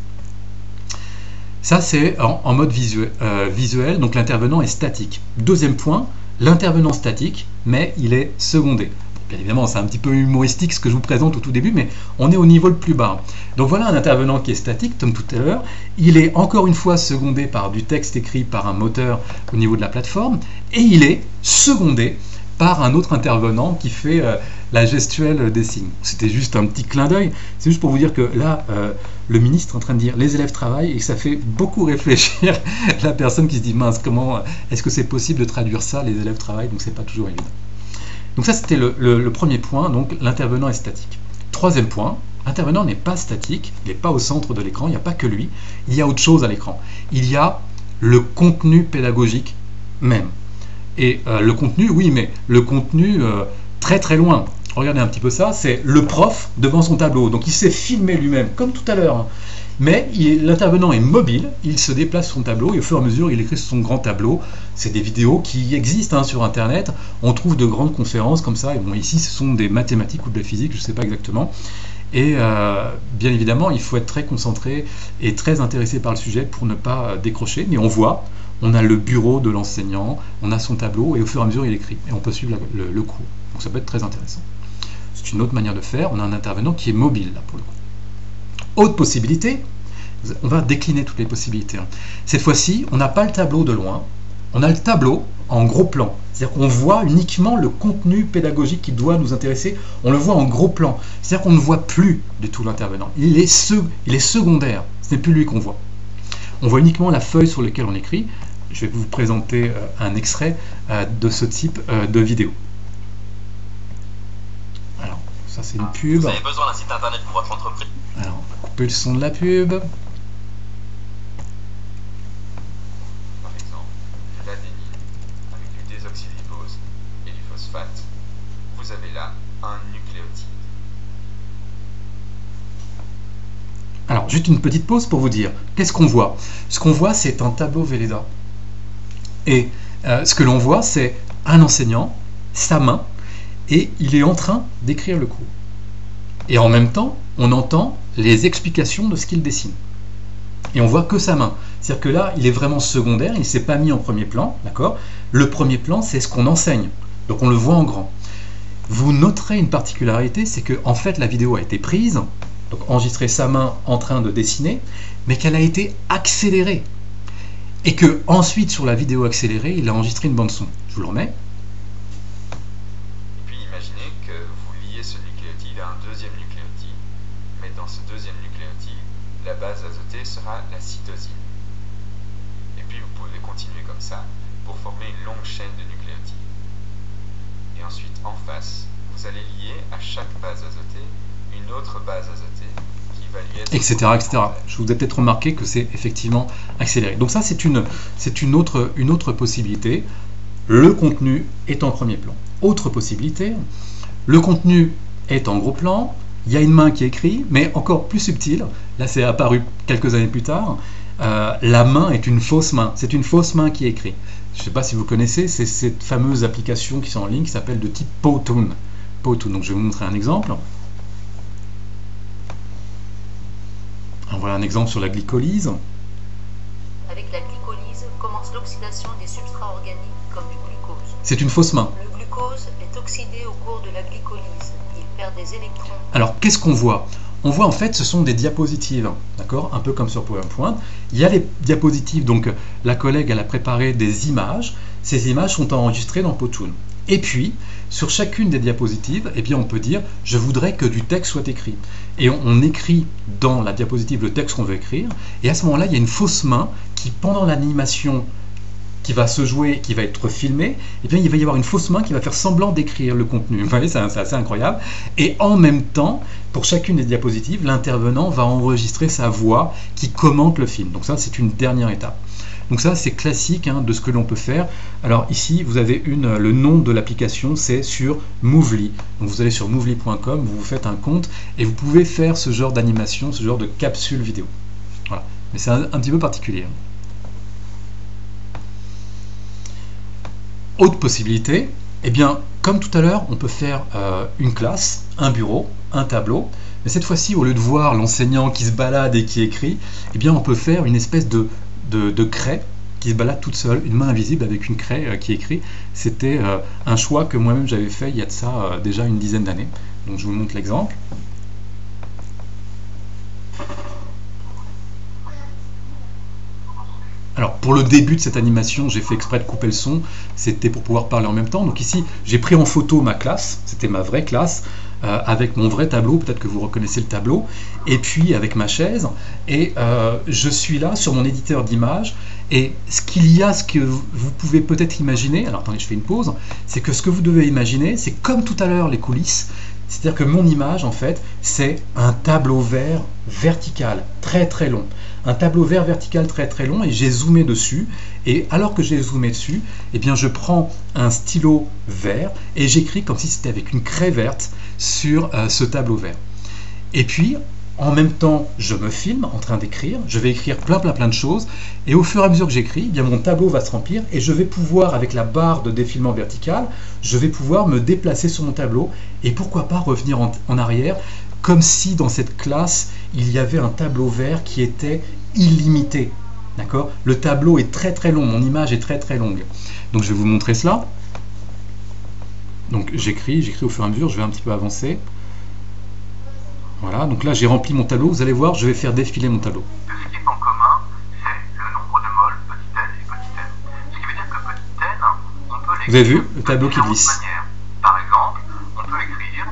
Ça, c'est en, en mode visuel, euh, visuel, donc l'intervenant est statique. Deuxième point, l'intervenant statique, mais il est secondé. Bien évidemment, c'est un petit peu humoristique ce que je vous présente au tout début, mais on est au niveau le plus bas. Donc voilà un intervenant qui est statique, comme tout à l'heure. Il est encore une fois secondé par du texte écrit par un moteur au niveau de la plateforme, et il est secondé par un autre intervenant qui fait euh, la gestuelle des signes. C'était juste un petit clin d'œil. C'est juste pour vous dire que là, euh, le ministre est en train de dire les élèves travaillent, et ça fait beaucoup réfléchir la personne qui se dit mince, comment est-ce que c'est possible de traduire ça, les élèves travaillent, donc c'est pas toujours évident. Donc ça, c'était le, le, le premier point, donc l'intervenant est statique. Troisième point, l'intervenant n'est pas statique, il n'est pas au centre de l'écran, il n'y a pas que lui, il y a autre chose à l'écran. Il y a le contenu pédagogique même. Et euh, le contenu, oui, mais le contenu euh, très très loin. Regardez un petit peu ça, c'est le prof devant son tableau. Donc il s'est filmé lui-même, comme tout à l'heure. Hein. Mais l'intervenant est mobile, il se déplace sur son tableau et au fur et à mesure, il écrit sur son grand tableau. C'est des vidéos qui existent hein, sur Internet. On trouve de grandes conférences comme ça. Et bon, ici, ce sont des mathématiques ou de la physique, je ne sais pas exactement. Et euh, bien évidemment, il faut être très concentré et très intéressé par le sujet pour ne pas décrocher. Mais on voit, on a le bureau de l'enseignant, on a son tableau et au fur et à mesure, il écrit. Et on peut suivre la, le, le cours. Donc ça peut être très intéressant. C'est une autre manière de faire. On a un intervenant qui est mobile, là, pour le coup. Autre possibilité, on va décliner toutes les possibilités. Cette fois-ci, on n'a pas le tableau de loin, on a le tableau en gros plan. C'est-à-dire qu'on voit uniquement le contenu pédagogique qui doit nous intéresser, on le voit en gros plan. C'est-à-dire qu'on ne voit plus du tout l'intervenant. Il est, sec, il est secondaire, ce n'est plus lui qu'on voit. On voit uniquement la feuille sur laquelle on écrit. Je vais vous présenter euh, un extrait euh, de ce type euh, de vidéo. Alors, ça c'est une pub. Vous avez besoin d'un site internet pour votre entreprise. Alors, on va couper le son de la pub. Par exemple, de l'adénine avec du désoxyribose et du phosphate. Vous avez là un nucléotide. Alors, juste une petite pause pour vous dire, qu'est-ce qu'on voit? Ce qu'on voit, c'est un tableau Velleda. Et euh, ce que l'on voit, c'est un enseignant, sa main, et il est en train d'écrire le cours. Et en même temps, on entend les explications de ce qu'il dessine. Et on voit que sa main. C'est-à-dire que là, il est vraiment secondaire, il ne s'est pas mis en premier plan, d'accord? Le premier plan, c'est ce qu'on enseigne. Donc on le voit en grand. Vous noterez une particularité, c'est que en fait, la vidéo a été prise, donc enregistrer sa main en train de dessiner, mais qu'elle a été accélérée. Et que ensuite, sur la vidéo accélérée, il a enregistré une bande son. Je vous le remets. Et puis imaginez que vous liez ce nucléotide à un deuxième nucléotide, mais dans ce deuxième nucléotide, la base azotée sera la cytosine. Et puis vous pouvez continuer comme ça pour former une longue chaîne de nucléotides. Et ensuite, en face, vous allez lier à chaque base azotée une autre base azotée qui va lui être... Etc. et cetera. Je vous ai peut-être remarqué que c'est effectivement accéléré. Donc ça, c'est une, c'est une autre, une autre possibilité. Le contenu est en premier plan. Autre possibilité, le contenu est en gros plan, il y a une main qui écrit, mais encore plus subtil, là c'est apparu quelques années plus tard, euh, la main est une fausse main. C'est une fausse main qui écrit. Je ne sais pas si vous connaissez, c'est cette fameuse application qui sont en ligne qui s'appelle de type Powtoon. Powtoon. Donc je vais vous montrer un exemple. Voilà un exemple sur la glycolyse. Avec la glycolyse commence l'oxydation des substrats organiques comme du glucose. C'est une fausse main. Le glucose est oxydé au cours de la glycolyse. Il perd des électrons. Alors, qu'est-ce qu'on voit? On voit en fait, ce sont des diapositives, d'accord? Un peu comme sur PowerPoint. Il y a les diapositives, donc la collègue, elle a préparé des images. Ces images sont enregistrées dans Powtoon. Et puis, sur chacune des diapositives, eh bien, on peut dire « je voudrais que du texte soit écrit ». Et on, on écrit dans la diapositive le texte qu'on veut écrire. Et à ce moment-là, il y a une fausse main qui, pendant l'animation qui va se jouer, qui va être filmée, eh bien, il va y avoir une fausse main qui va faire semblant d'écrire le contenu. Vous voyez, c'est assez incroyable. Et en même temps, pour chacune des diapositives, l'intervenant va enregistrer sa voix qui commente le film. Donc ça, c'est une dernière étape. Donc ça, c'est classique hein, de ce que l'on peut faire. Alors ici, vous avez une, le nom de l'application, c'est sur Movely. Donc vous allez sur movely point com, vous vous faites un compte et vous pouvez faire ce genre d'animation, ce genre de capsule vidéo. Voilà. Mais c'est un, un petit peu particulier. Autre possibilité, eh bien, comme tout à l'heure, on peut faire euh, une classe, un bureau, un tableau, mais cette fois-ci, au lieu de voir l'enseignant qui se balade et qui écrit, eh bien, on peut faire une espèce de, de, de craie qui se balade toute seule, une main invisible avec une craie euh, qui écrit. C'était euh, un choix que moi-même j'avais fait il y a de ça euh, déjà une dizaine d'années. Donc je vous montre l'exemple. Alors pour le début de cette animation, j'ai fait exprès de couper le son, c'était pour pouvoir parler en même temps. Donc ici, j'ai pris en photo ma classe, c'était ma vraie classe, euh, avec mon vrai tableau, peut-être que vous reconnaissez le tableau, et puis avec ma chaise, et euh, je suis là sur mon éditeur d'images, et ce qu'il y a, ce que vous pouvez peut-être imaginer, alors attendez, je fais une pause, c'est que ce que vous devez imaginer, c'est comme tout à l'heure les coulisses, c'est-à-dire que mon image, en fait, c'est un tableau vert vertical, très très long. Un tableau vert vertical très très long, et j'ai zoomé dessus, et alors que j'ai zoomé dessus, eh bien je prends un stylo vert, et j'écris comme si c'était avec une craie verte sur euh, ce tableau vert. Et puis, en même temps, je me filme en train d'écrire, je vais écrire plein plein plein de choses, et au fur et à mesure que j'écris, eh bien mon tableau va se remplir, et je vais pouvoir, avec la barre de défilement vertical, je vais pouvoir me déplacer sur mon tableau, et pourquoi pas revenir en, en arrière, comme si dans cette classe, il y avait un tableau vert qui était illimité. D'accord ? Le tableau est très très long, mon image est très très longue. Donc je vais vous montrer cela. Donc j'écris, j'écris au fur et à mesure, je vais un petit peu avancer. Voilà, donc là j'ai rempli mon tableau, vous allez voir, je vais faire défiler mon tableau. Ce qui est en commun, c'est le nombre de moles, petit n et petit n. Ce qui veut dire que petit n, on peut l'écrire. Vous avez vu, le tableau qui glisse. Par exemple, on peut écrire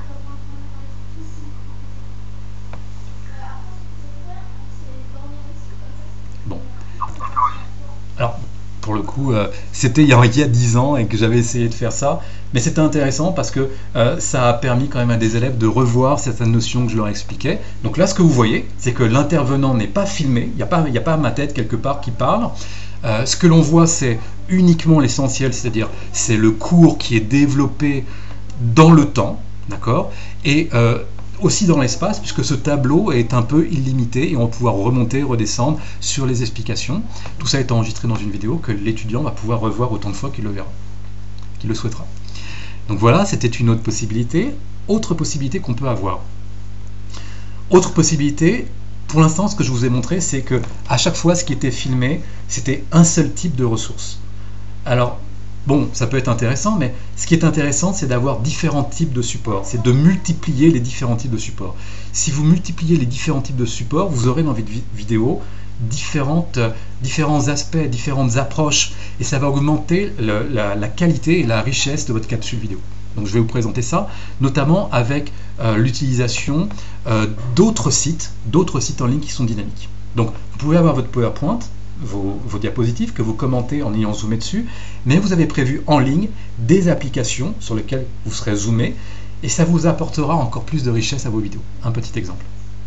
Bon. Alors, pour le coup, euh, c'était il y a dix ans et que j'avais essayé de faire ça, mais c'était intéressant parce que euh, ça a permis quand même à des élèves de revoir certaines notions que je leur expliquais. Donc là, ce que vous voyez, c'est que l'intervenant n'est pas filmé, il n'y a pas, il n'y a pas ma tête quelque part qui parle. Euh, ce que l'on voit, c'est uniquement l'essentiel, c'est-à-dire c'est le cours qui est développé dans le temps, d'accord, et euh, aussi dans l'espace, puisque ce tableau est un peu illimité et on va pouvoir remonter, redescendre sur les explications. Tout ça est enregistré dans une vidéo que l'étudiant va pouvoir revoir autant de fois qu'il le verra, qu'il le souhaitera. Donc voilà, c'était une autre possibilité. Autre possibilité qu'on peut avoir. Autre possibilité, pour l'instant, ce que je vous ai montré, c'est que à chaque fois, ce qui était filmé, c'était un seul type de ressources. Alors, bon, ça peut être intéressant, mais ce qui est intéressant, c'est d'avoir différents types de supports. C'est de multiplier les différents types de supports. Si vous multipliez les différents types de supports, vous aurez dans votre vidéo différentes, euh, différents aspects, différentes approches, et ça va augmenter le, la, la qualité et la richesse de votre capsule vidéo. Donc je vais vous présenter ça, notamment avec euh, l'utilisation euh, d'autres sites, d'autres sites en ligne qui sont dynamiques. Donc vous pouvez avoir votre PowerPoint, Vos, vos diapositives que vous commentez en ayant zoomé dessus, mais vous avez prévu en ligne des applications sur lesquelles vous serez zoomé et ça vous apportera encore plus de richesse à vos vidéos. Un petit exemple.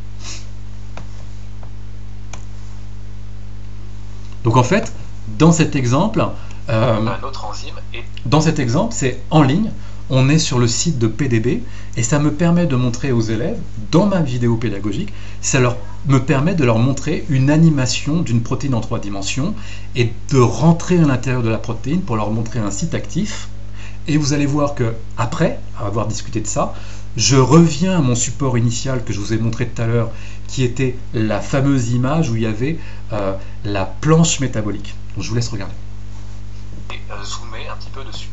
Donc en fait, dans cet exemple, euh, un autre enzyme est... dans cet exemple, c'est en ligne. On est sur le site de P D B et ça me permet de montrer aux élèves, dans ma vidéo pédagogique, ça leur, me permet de leur montrer une animation d'une protéine en trois dimensions et de rentrer à l'intérieur de la protéine pour leur montrer un site actif. Et vous allez voir que après avoir discuté de ça, je reviens à mon support initial que je vous ai montré tout à l'heure, qui était la fameuse image où il y avait euh, la planche métabolique. Donc je vous laisse regarder. Et euh, zoomer un petit peu dessus.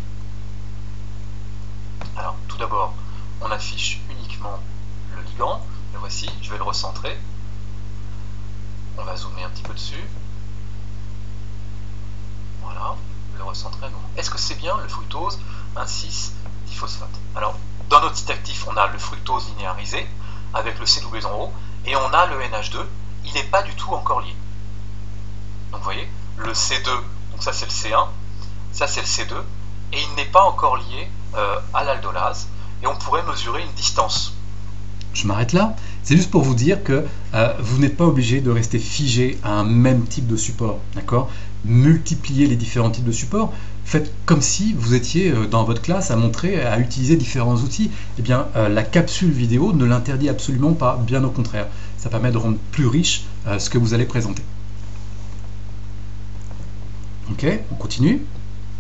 Alors, tout d'abord, on affiche uniquement le ligand. Le voici, je vais le recentrer. On va zoomer un petit peu dessus. Voilà, le recentrer à nouveau. Est-ce que c'est bien le fructose un six diphosphate? Alors, dans notre site actif, on a le fructose linéarisé avec le C double en haut et on a le N H deux. Il n'est pas du tout encore lié. Donc, vous voyez, le C deux, donc ça c'est le C un, ça c'est le C deux, et il n'est pas encore lié euh, à l'aldolase, et on pourrait mesurer une distance. Je m'arrête là. C'est juste pour vous dire que euh, vous n'êtes pas obligé de rester figé à un même type de support. D'accord ? Multipliez les différents types de supports. Faites comme si vous étiez euh, dans votre classe à montrer, à utiliser différents outils. Eh bien, euh, la capsule vidéo ne l'interdit absolument pas, bien au contraire. Ça permet de rendre plus riche euh, ce que vous allez présenter. Ok, on continue.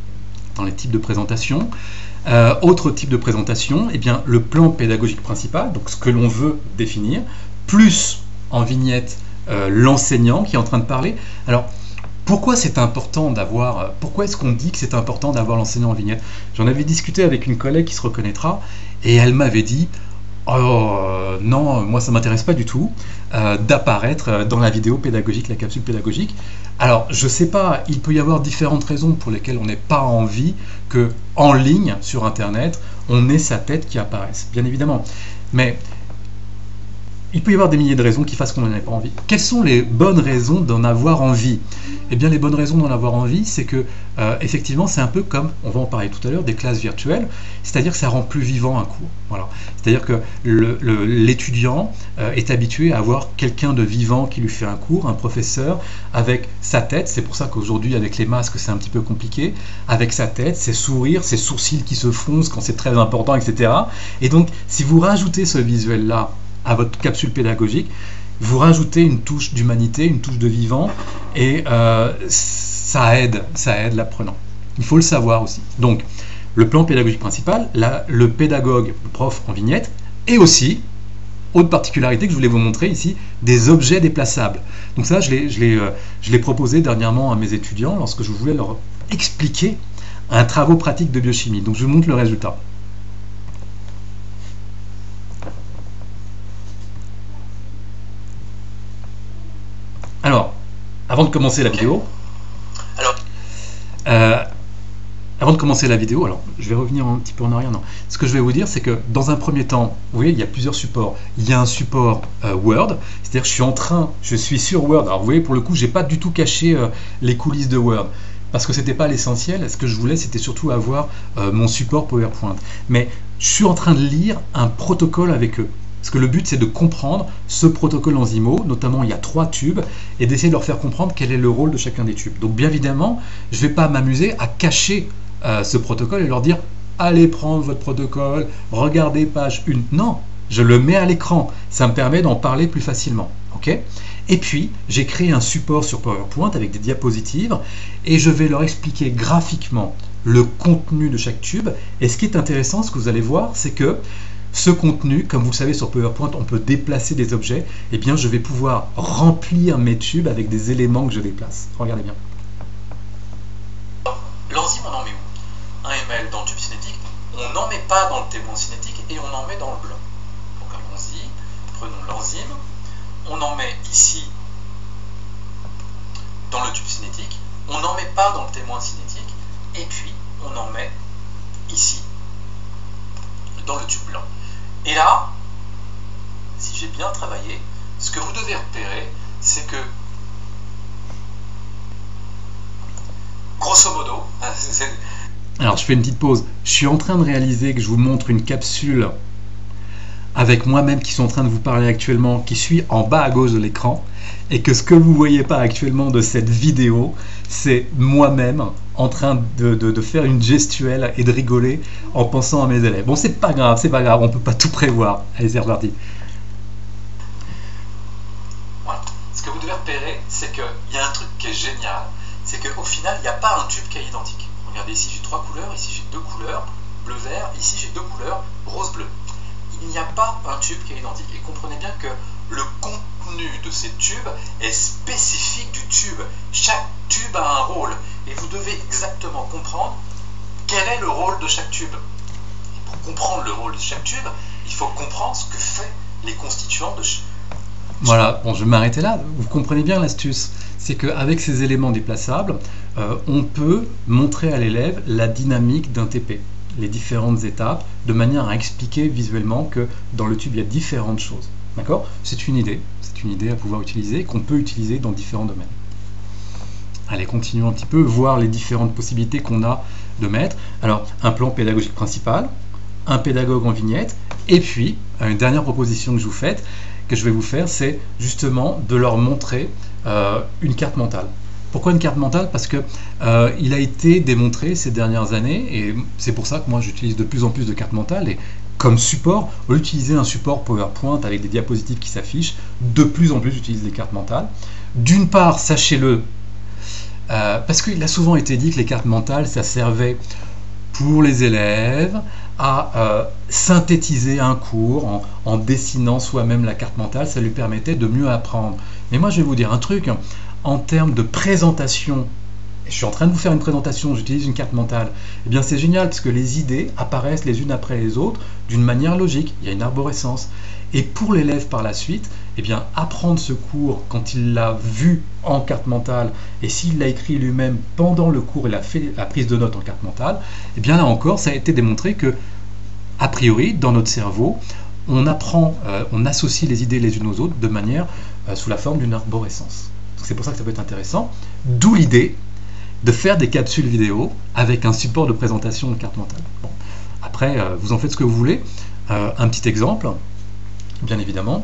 dans les types de présentation. Euh, autre type de présentation, eh bien, le plan pédagogique principal, donc ce que l'on veut définir, plus en vignette euh, l'enseignant qui est en train de parler. Alors, pourquoi c'est important d'avoir, pourquoi est-ce qu'on dit que c'est important d'avoir l'enseignant en vignette? J'en avais discuté avec une collègue qui se reconnaîtra, et elle m'avait dit « Oh non, moi ça m'intéresse pas du tout euh, d'apparaître dans la vidéo pédagogique, la capsule pédagogique. » Alors, je sais pas, il peut y avoir différentes raisons pour lesquelles on n'est pas envie que, en ligne, sur Internet, on ait sa tête qui apparaisse, bien évidemment. Mais il peut y avoir des milliers de raisons qui fassent qu'on n'en ait pas envie. Quelles sont les bonnes raisons d'en avoir envie? Eh bien, les bonnes raisons d'en avoir envie, c'est que, euh, effectivement, c'est un peu comme, on va en parler tout à l'heure, des classes virtuelles, c'est-à-dire que ça rend plus vivant un cours. Voilà. C'est-à-dire que l'étudiant euh, est habitué à avoir quelqu'un de vivant qui lui fait un cours, un professeur, avec sa tête, c'est pour ça qu'aujourd'hui, avec les masques, c'est un petit peu compliqué, avec sa tête, ses sourires, ses sourcils qui se froncent quand c'est très important, et cetera. Et donc, si vous rajoutez ce visuel-là à votre capsule pédagogique, vous rajoutez une touche d'humanité, une touche de vivant, et euh, ça aide, ça aide l'apprenant. Il faut le savoir aussi. Donc, le plan pédagogique principal, la, le pédagogue, le prof en vignette, et aussi, autre particularité que je voulais vous montrer ici, des objets déplaçables. Donc ça, je l'ai je l'ai, euh, je l'ai proposé dernièrement à mes étudiants lorsque je voulais leur expliquer un travaux pratique de biochimie. Donc je vous montre le résultat. Alors, avant de commencer la vidéo, Alors, euh, avant de commencer la vidéo, alors je vais revenir un petit peu en arrière. Non, ce que je vais vous dire, c'est que dans un premier temps, vous voyez, il y a plusieurs supports. Il y a un support euh, Word, c'est-à-dire que je suis en train, je suis sur Word. Alors vous voyez, pour le coup, j'ai pas du tout caché euh, les coulisses de Word, parce que c'était pas l'essentiel. Ce que je voulais, c'était surtout avoir euh, mon support PowerPoint. Mais je suis en train de lire un protocole avec eux. Parce que le but, c'est de comprendre ce protocole enzymo, notamment il y a trois tubes, et d'essayer de leur faire comprendre quel est le rôle de chacun des tubes. Donc bien évidemment, je ne vais pas m'amuser à cacher euh, ce protocole et leur dire « Allez prendre votre protocole, regardez page un ». Non, je le mets à l'écran. Ça me permet d'en parler plus facilement. Okay ? Et puis, j'ai créé un support sur PowerPoint avec des diapositives, et je vais leur expliquer graphiquement le contenu de chaque tube. Et ce qui est intéressant, ce que vous allez voir, c'est que ce contenu, comme vous le savez sur PowerPoint, on peut déplacer des objets, et eh bien je vais pouvoir remplir mes tubes avec des éléments que je déplace. Regardez bien. l'enzyme, on en met où? Un M L dans le tube cinétique, on n'en met pas dans le témoin cinétique et on en met dans le blanc. Donc allons-y, prenons l'enzyme, on en met ici dans le tube cinétique, on n'en met pas dans le témoin cinétique, et puis on en met ici dans le tube blanc. Et là, si j'ai bien travaillé, ce que vous devez repérer, c'est que, grosso modo, alors je fais une petite pause, je suis en train de réaliser que je vous montre une capsule avec moi-même qui suis en train de vous parler actuellement, qui suis en bas à gauche de l'écran, et que ce que vous ne voyez pas actuellement de cette vidéo, c'est moi-même en train de, de, de faire une gestuelle et de rigoler en pensant à mes élèves. Bon, c'est pas grave, c'est pas grave, on peut pas tout prévoir. Allez, c'est reparti. Voilà. Ce que vous devez repérer, c'est qu'il y a un truc qui est génial, c'est qu'au final, il n'y a pas un tube qui est identique. Regardez, ici j'ai trois couleurs, ici j'ai deux couleurs, bleu-vert, ici j'ai deux couleurs, rose-bleu. Il n'y a pas un tube qui est identique. Et comprenez bien que le contenu de ces tubes est spécifique du tube. Chaque tube a un rôle. Et vous devez exactement comprendre quel est le rôle de chaque tube. Et pour comprendre le rôle de chaque tube, il faut comprendre ce que fait les constituants de chaque. Voilà, bon, je vais m'arrêter là. Vous comprenez bien l'astuce. C'est qu'avec ces éléments déplaçables, euh, on peut montrer à l'élève la dynamique d'un T P, les différentes étapes, de manière à expliquer visuellement que dans le tube, il y a différentes choses. D'accord? C'est une idée. C'est une idée à pouvoir utiliser, qu'on peut utiliser dans différents domaines. Allez, continuons un petit peu, voir les différentes possibilités qu'on a de mettre. Alors, un plan pédagogique principal, un pédagogue en vignette, et puis, une dernière proposition que je vous fais, que je vais vous faire, c'est justement de leur montrer euh, une carte mentale. Pourquoi une carte mentale? Parce que euh, il a été démontré ces dernières années, et c'est pour ça que moi j'utilise de plus en plus de cartes mentales, et comme support, au lieu d'utiliser un support PowerPoint avec des diapositives qui s'affichent, de plus en plus j'utilise des cartes mentales. D'une part, sachez-le, euh, parce qu'il a souvent été dit que les cartes mentales, ça servait pour les élèves à euh, synthétiser un cours en, en dessinant soi-même la carte mentale, ça lui permettait de mieux apprendre. Mais moi je vais vous dire un truc, en termes de présentation, je suis en train de vous faire une présentation, j'utilise une carte mentale, eh bien c'est génial parce que les idées apparaissent les unes après les autres d'une manière logique, il y a une arborescence. Et pour l'élève par la suite, eh bien apprendre ce cours quand il l'a vu en carte mentale et s'il l'a écrit lui-même pendant le cours et l'a fait la prise de notes en carte mentale, eh bien là encore ça a été démontré que a priori dans notre cerveau on apprend, euh, on associe les idées les unes aux autres de manière euh, sous la forme d'une arborescence. C'est pour ça que ça peut être intéressant, d'où l'idée de faire des capsules vidéo avec un support de présentation de carte mentale. Bon. Après, euh, vous en faites ce que vous voulez. Euh, un petit exemple, bien évidemment.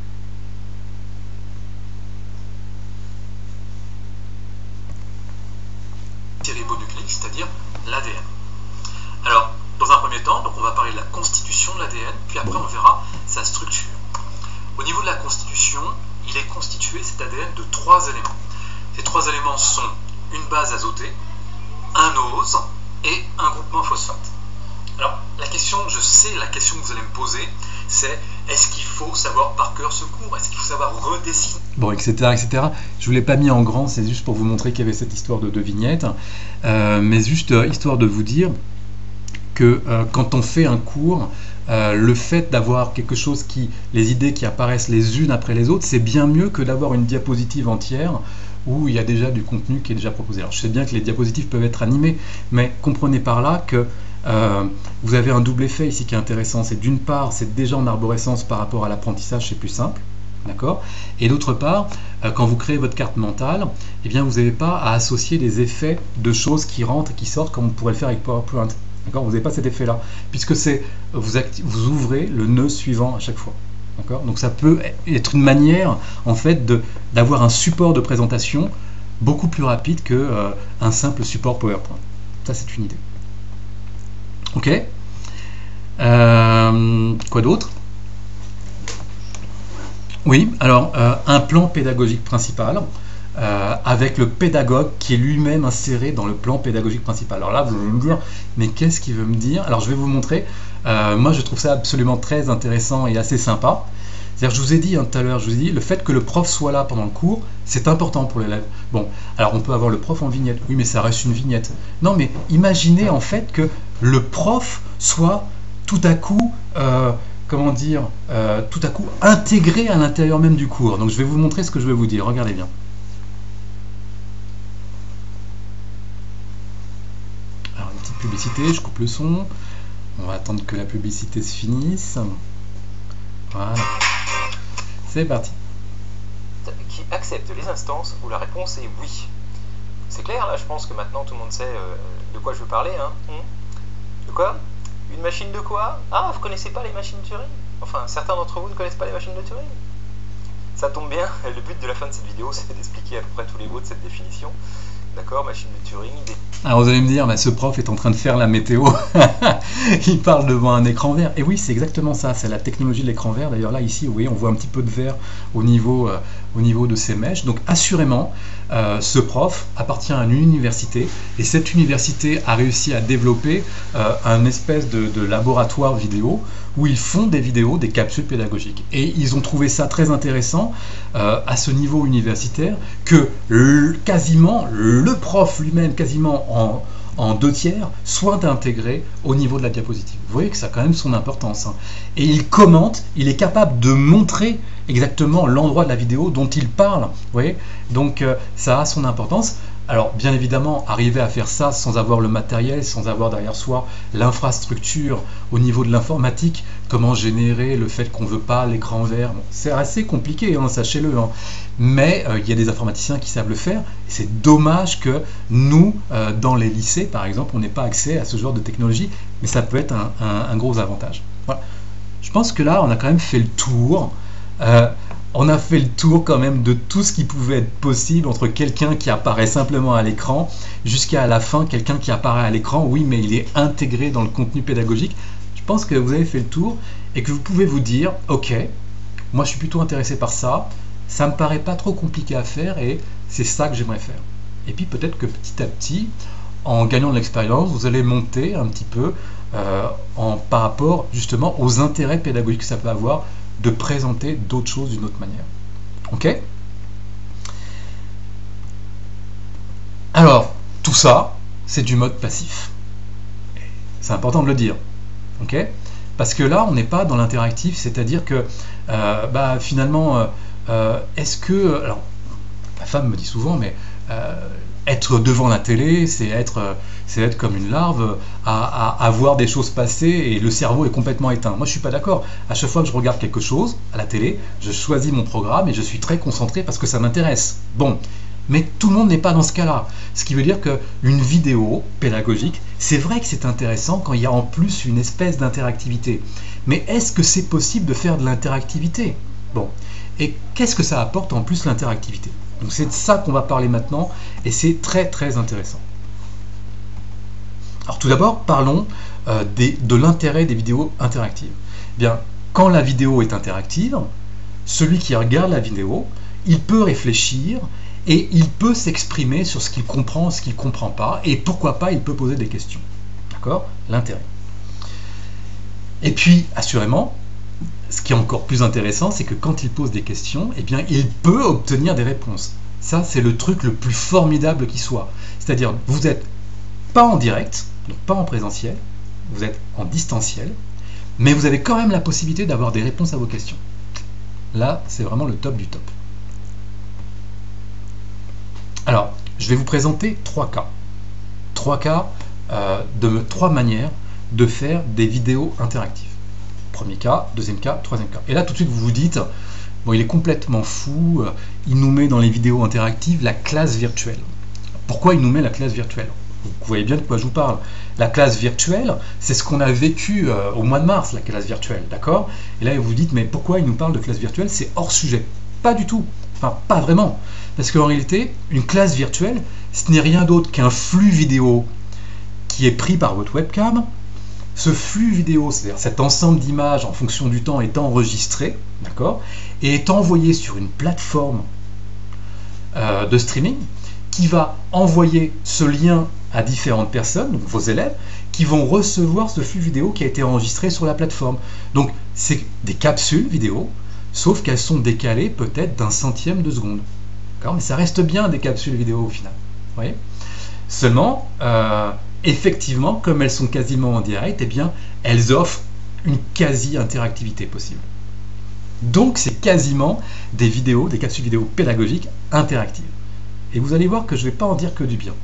Ribonucléique, c'est-à-dire l'A D N. Alors, dans un premier temps, donc on va parler de la constitution de l'A D N, puis après on verra sa structure. Au niveau de la constitution, il est constitué, cet A D N, de trois éléments. Ces trois éléments sont une base azotée, un ose et un groupement phosphate. Alors, la question, je sais, la question que vous allez me poser, c'est est-ce qu'il faut savoir par cœur ce cours? Est-ce qu'il faut savoir redessiner? Bon, et cetera, et cetera. Je ne vous l'ai pas mis en grand, c'est juste pour vous montrer qu'il y avait cette histoire de, de vignette. Euh, mais juste euh, histoire de vous dire que euh, quand on fait un cours, euh, le fait d'avoir quelque chose qui, les idées qui apparaissent les unes après les autres, c'est bien mieux que d'avoir une diapositive entière où il y a déjà du contenu qui est déjà proposé. Alors je sais bien que les diapositives peuvent être animées, mais comprenez par là que euh, vous avez un double effet ici qui est intéressant. C'est d'une part, c'est déjà en arborescence par rapport à l'apprentissage, c'est plus simple. D'accord ? Et d'autre part, euh, quand vous créez votre carte mentale, eh bien, vous n'avez pas à associer des effets de choses qui rentrent et qui sortent comme on pourrait le faire avec PowerPoint. D'accord ? Vous n'avez pas cet effet-là, puisque c'est vous, vous ouvrez le nœud suivant à chaque fois. D'accord ? Donc ça peut être une manière en fait d'avoir un support de présentation beaucoup plus rapide qu'un euh, simple support PowerPoint. Ça c'est une idée. Ok ? euh, Quoi d'autre ? Oui, alors euh, un plan pédagogique principal euh, avec le pédagogue qui est lui-même inséré dans le plan pédagogique principal. Alors là, vous allez me dire, mais qu'est-ce qu'il veut me dire? Alors je vais vous montrer. Euh, moi, je trouve ça absolument très intéressant et assez sympa. C'est-à-dire, je vous ai dit hein, tout à l'heure, je vous ai dit, le fait que le prof soit là pendant le cours, c'est important pour l'élève. Bon, alors on peut avoir le prof en vignette. Oui, mais ça reste une vignette. Non, mais imaginez en fait que le prof soit tout à coup... Euh, comment dire, euh, tout à coup intégré à l'intérieur même du cours. Donc je vais vous montrer ce que je vais vous dire, regardez bien. Alors une petite publicité, je coupe le son, on va attendre que la publicité se finisse. Voilà, c'est parti. Qui accepte les instances où la réponse est oui. C'est clair là, je pense que maintenant tout le monde sait euh, de quoi je veux parler, hein. De quoi ? Une machine de quoi? Ah, vous connaissez pas les machines de Turing? Enfin, certains d'entre vous ne connaissent pas les machines de Turing? Ça tombe bien, le but de la fin de cette vidéo, c'est d'expliquer à peu près tous les mots de cette définition. D'accord, machine de Turing. Des... Alors vous allez me dire, bah, ce prof est en train de faire la météo. Il parle devant un écran vert. Et oui, c'est exactement ça, c'est la technologie de l'écran vert. D'ailleurs là, ici, vous voyez, on voit un petit peu de vert au niveau, euh, au niveau de ces mèches. Donc assurément, euh, ce prof appartient à une université. Et cette université a réussi à développer euh, un espèce de, de laboratoire vidéo où ils font des vidéos, des capsules pédagogiques. Et ils ont trouvé ça très intéressant euh, à ce niveau universitaire que le, quasiment le prof lui-même, quasiment en, en deux tiers, soit intégré au niveau de la diapositive. Vous voyez que ça a quand même son importance. Hein. Et il commente, il est capable de montrer exactement l'endroit de la vidéo dont il parle. Vous voyez, donc euh, ça a son importance. Alors bien évidemment, arriver à faire ça sans avoir le matériel, sans avoir derrière soi l'infrastructure au niveau de l'informatique, comment générer le fait qu'on ne veut pas l'écran vert, bon, c'est assez compliqué, hein, sachez-le. Hein. Mais euh, il y a des informaticiens qui savent le faire. C'est dommage que nous, euh, dans les lycées par exemple, on n'ait pas accès à ce genre de technologie, mais ça peut être un, un, un gros avantage. Voilà. Je pense que là, on a quand même fait le tour. Euh, On a fait le tour quand même de tout ce qui pouvait être possible entre quelqu'un qui apparaît simplement à l'écran jusqu'à la fin, quelqu'un qui apparaît à l'écran, oui, mais il est intégré dans le contenu pédagogique. Je pense que vous avez fait le tour et que vous pouvez vous dire, ok, moi je suis plutôt intéressé par ça, ça me paraît pas trop compliqué à faire et c'est ça que j'aimerais faire. Et puis peut-être que petit à petit, en gagnant de l'expérience, vous allez monter un petit peu euh, en, par rapport justement aux intérêts pédagogiques que ça peut avoir de présenter d'autres choses d'une autre manière. Ok? Alors, tout ça, c'est du mode passif. C'est important de le dire. Ok? Parce que là, on n'est pas dans l'interactif, c'est-à-dire que euh, bah, finalement, euh, est-ce que... Alors, ma femme me dit souvent, mais euh, être devant la télé, c'est être, c'est être comme une larve, à, à, à voir des choses passer et le cerveau est complètement éteint. Moi, je ne suis pas d'accord. À chaque fois que je regarde quelque chose à la télé, je choisis mon programme et je suis très concentré parce que ça m'intéresse. Bon. Mais tout le monde n'est pas dans ce cas-là. Ce qui veut dire qu'une vidéo pédagogique, c'est vrai que c'est intéressant quand il y a en plus une espèce d'interactivité. Mais est-ce que c'est possible de faire de l'interactivité? Bon. Et qu'est-ce que ça apporte en plus l'interactivité? Donc c'est de ça qu'on va parler maintenant et c'est très très intéressant. Alors tout d'abord, parlons euh, des, de l'intérêt des vidéos interactives. Eh bien, quand la vidéo est interactive, celui qui regarde la vidéo, il peut réfléchir et il peut s'exprimer sur ce qu'il comprend, ce qu'il ne comprend pas, et pourquoi pas, il peut poser des questions. D'accord? L'intérêt. Et puis, assurément, ce qui est encore plus intéressant, c'est que quand il pose des questions, eh bien, il peut obtenir des réponses. Ça, c'est le truc le plus formidable qui soit. C'est-à-dire, vous n'êtes pas en direct, donc pas en présentiel, vous êtes en distanciel, mais vous avez quand même la possibilité d'avoir des réponses à vos questions. Là, c'est vraiment le top du top. Alors, je vais vous présenter trois cas. Trois cas euh, de trois manières de faire des vidéos interactives. Premier cas, deuxième cas, troisième cas. Et là, tout de suite, vous vous dites, bon, il est complètement fou, il nous met dans les vidéos interactives la classe virtuelle. Pourquoi il nous met la classe virtuelle? Vous voyez bien de quoi je vous parle. La classe virtuelle, c'est ce qu'on a vécu euh, au mois de mars, la classe virtuelle, d'accord? Et là, vous vous dites, mais pourquoi il nous parle de classe virtuelle? C'est hors sujet. Pas du tout. Enfin, pas vraiment. Parce qu'en réalité, une classe virtuelle, ce n'est rien d'autre qu'un flux vidéo qui est pris par votre webcam. Ce flux vidéo, c'est-à-dire cet ensemble d'images en fonction du temps, est enregistré, d'accord, et est envoyé sur une plateforme euh, de streaming qui va envoyer ce lien à différentes personnes, donc vos élèves, qui vont recevoir ce flux vidéo qui a été enregistré sur la plateforme. Donc, c'est des capsules vidéo, sauf qu'elles sont décalées peut-être d'un centième de seconde. Mais ça reste bien des capsules vidéo au final. Vous voyez? Seulement, euh, effectivement, comme elles sont quasiment en direct, eh bien, elles offrent une quasi-interactivité possible. Donc, c'est quasiment des vidéos, des capsules vidéo pédagogiques interactives. Et vous allez voir que je ne vais pas en dire que du bien.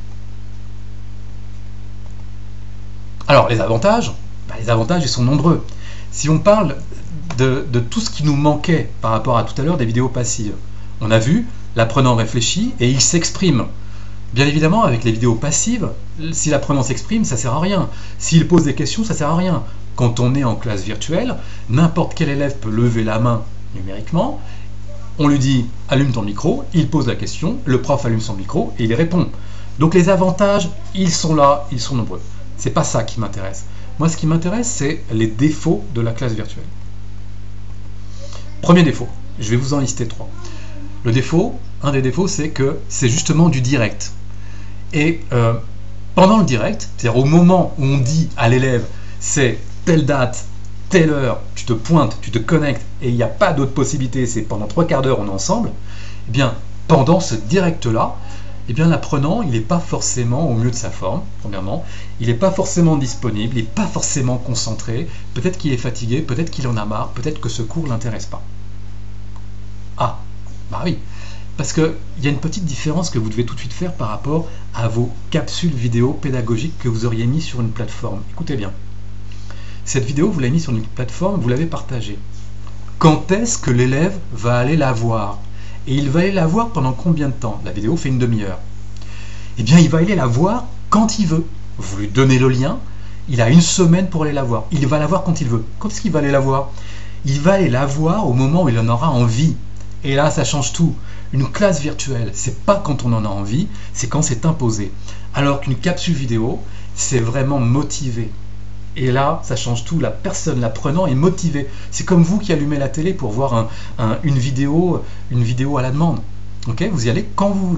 Alors, les avantages, ben, les avantages, ils sont nombreux. Si on parle de, de tout ce qui nous manquait par rapport à tout à l'heure des vidéos passives, on a vu, l'apprenant réfléchit et il s'exprime. Bien évidemment, avec les vidéos passives, si l'apprenant s'exprime, ça ne sert à rien. S'il pose des questions, ça ne sert à rien. Quand on est en classe virtuelle, n'importe quel élève peut lever la main numériquement, on lui dit « allume ton micro », il pose la question, le prof allume son micro et il répond. Donc les avantages, ils sont là, ils sont nombreux. C'est pas ça qui m'intéresse. Moi, ce qui m'intéresse, c'est les défauts de la classe virtuelle. Premier défaut, je vais vous en lister trois. Le défaut, un des défauts, c'est que c'est justement du direct. Et euh, pendant le direct, c'est-à-dire au moment où on dit à l'élève, c'est telle date, telle heure, tu te pointes, tu te connectes, et il n'y a pas d'autre possibilité, c'est pendant trois quarts d'heure on est ensemble, eh bien, pendant ce direct-là, eh bien, l'apprenant, il n'est pas forcément au mieux de sa forme, premièrement, il n'est pas forcément disponible, il n'est pas forcément concentré, peut-être qu'il est fatigué, peut-être qu'il en a marre, peut-être que ce cours ne l'intéresse pas. Ah, bah oui, parce qu'il y a une petite différence que vous devez tout de suite faire par rapport à vos capsules vidéo pédagogiques que vous auriez mis sur une plateforme. Écoutez bien, cette vidéo, vous l'avez mise sur une plateforme, vous l'avez partagée. Quand est-ce que l'élève va aller la voir? Et il va aller la voir pendant combien de temps? La vidéo fait une demi-heure. Eh bien, il va aller la voir quand il veut. Vous lui donnez le lien, il a une semaine pour aller la voir. Il va la voir quand il veut. Quand est-ce qu'il va aller la voir? Il va aller la voir au moment où il en aura envie. Et là, ça change tout. Une classe virtuelle, c'est pas quand on en a envie, c'est quand c'est imposé. Alors qu'une capsule vidéo, c'est vraiment motivé. Et là, ça change tout. La personne, l'apprenant, est motivé. C'est comme vous qui allumez la télé pour voir un, un, une, vidéo, une vidéo à la demande. Okay, vous y allez quand vous voulez.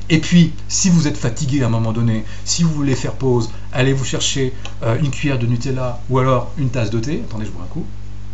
Et puis, si vous êtes fatigué à un moment donné, si vous voulez faire pause, allez vous chercher euh, une cuillère de Nutella ou alors une tasse de thé. Attendez, je bois un coup.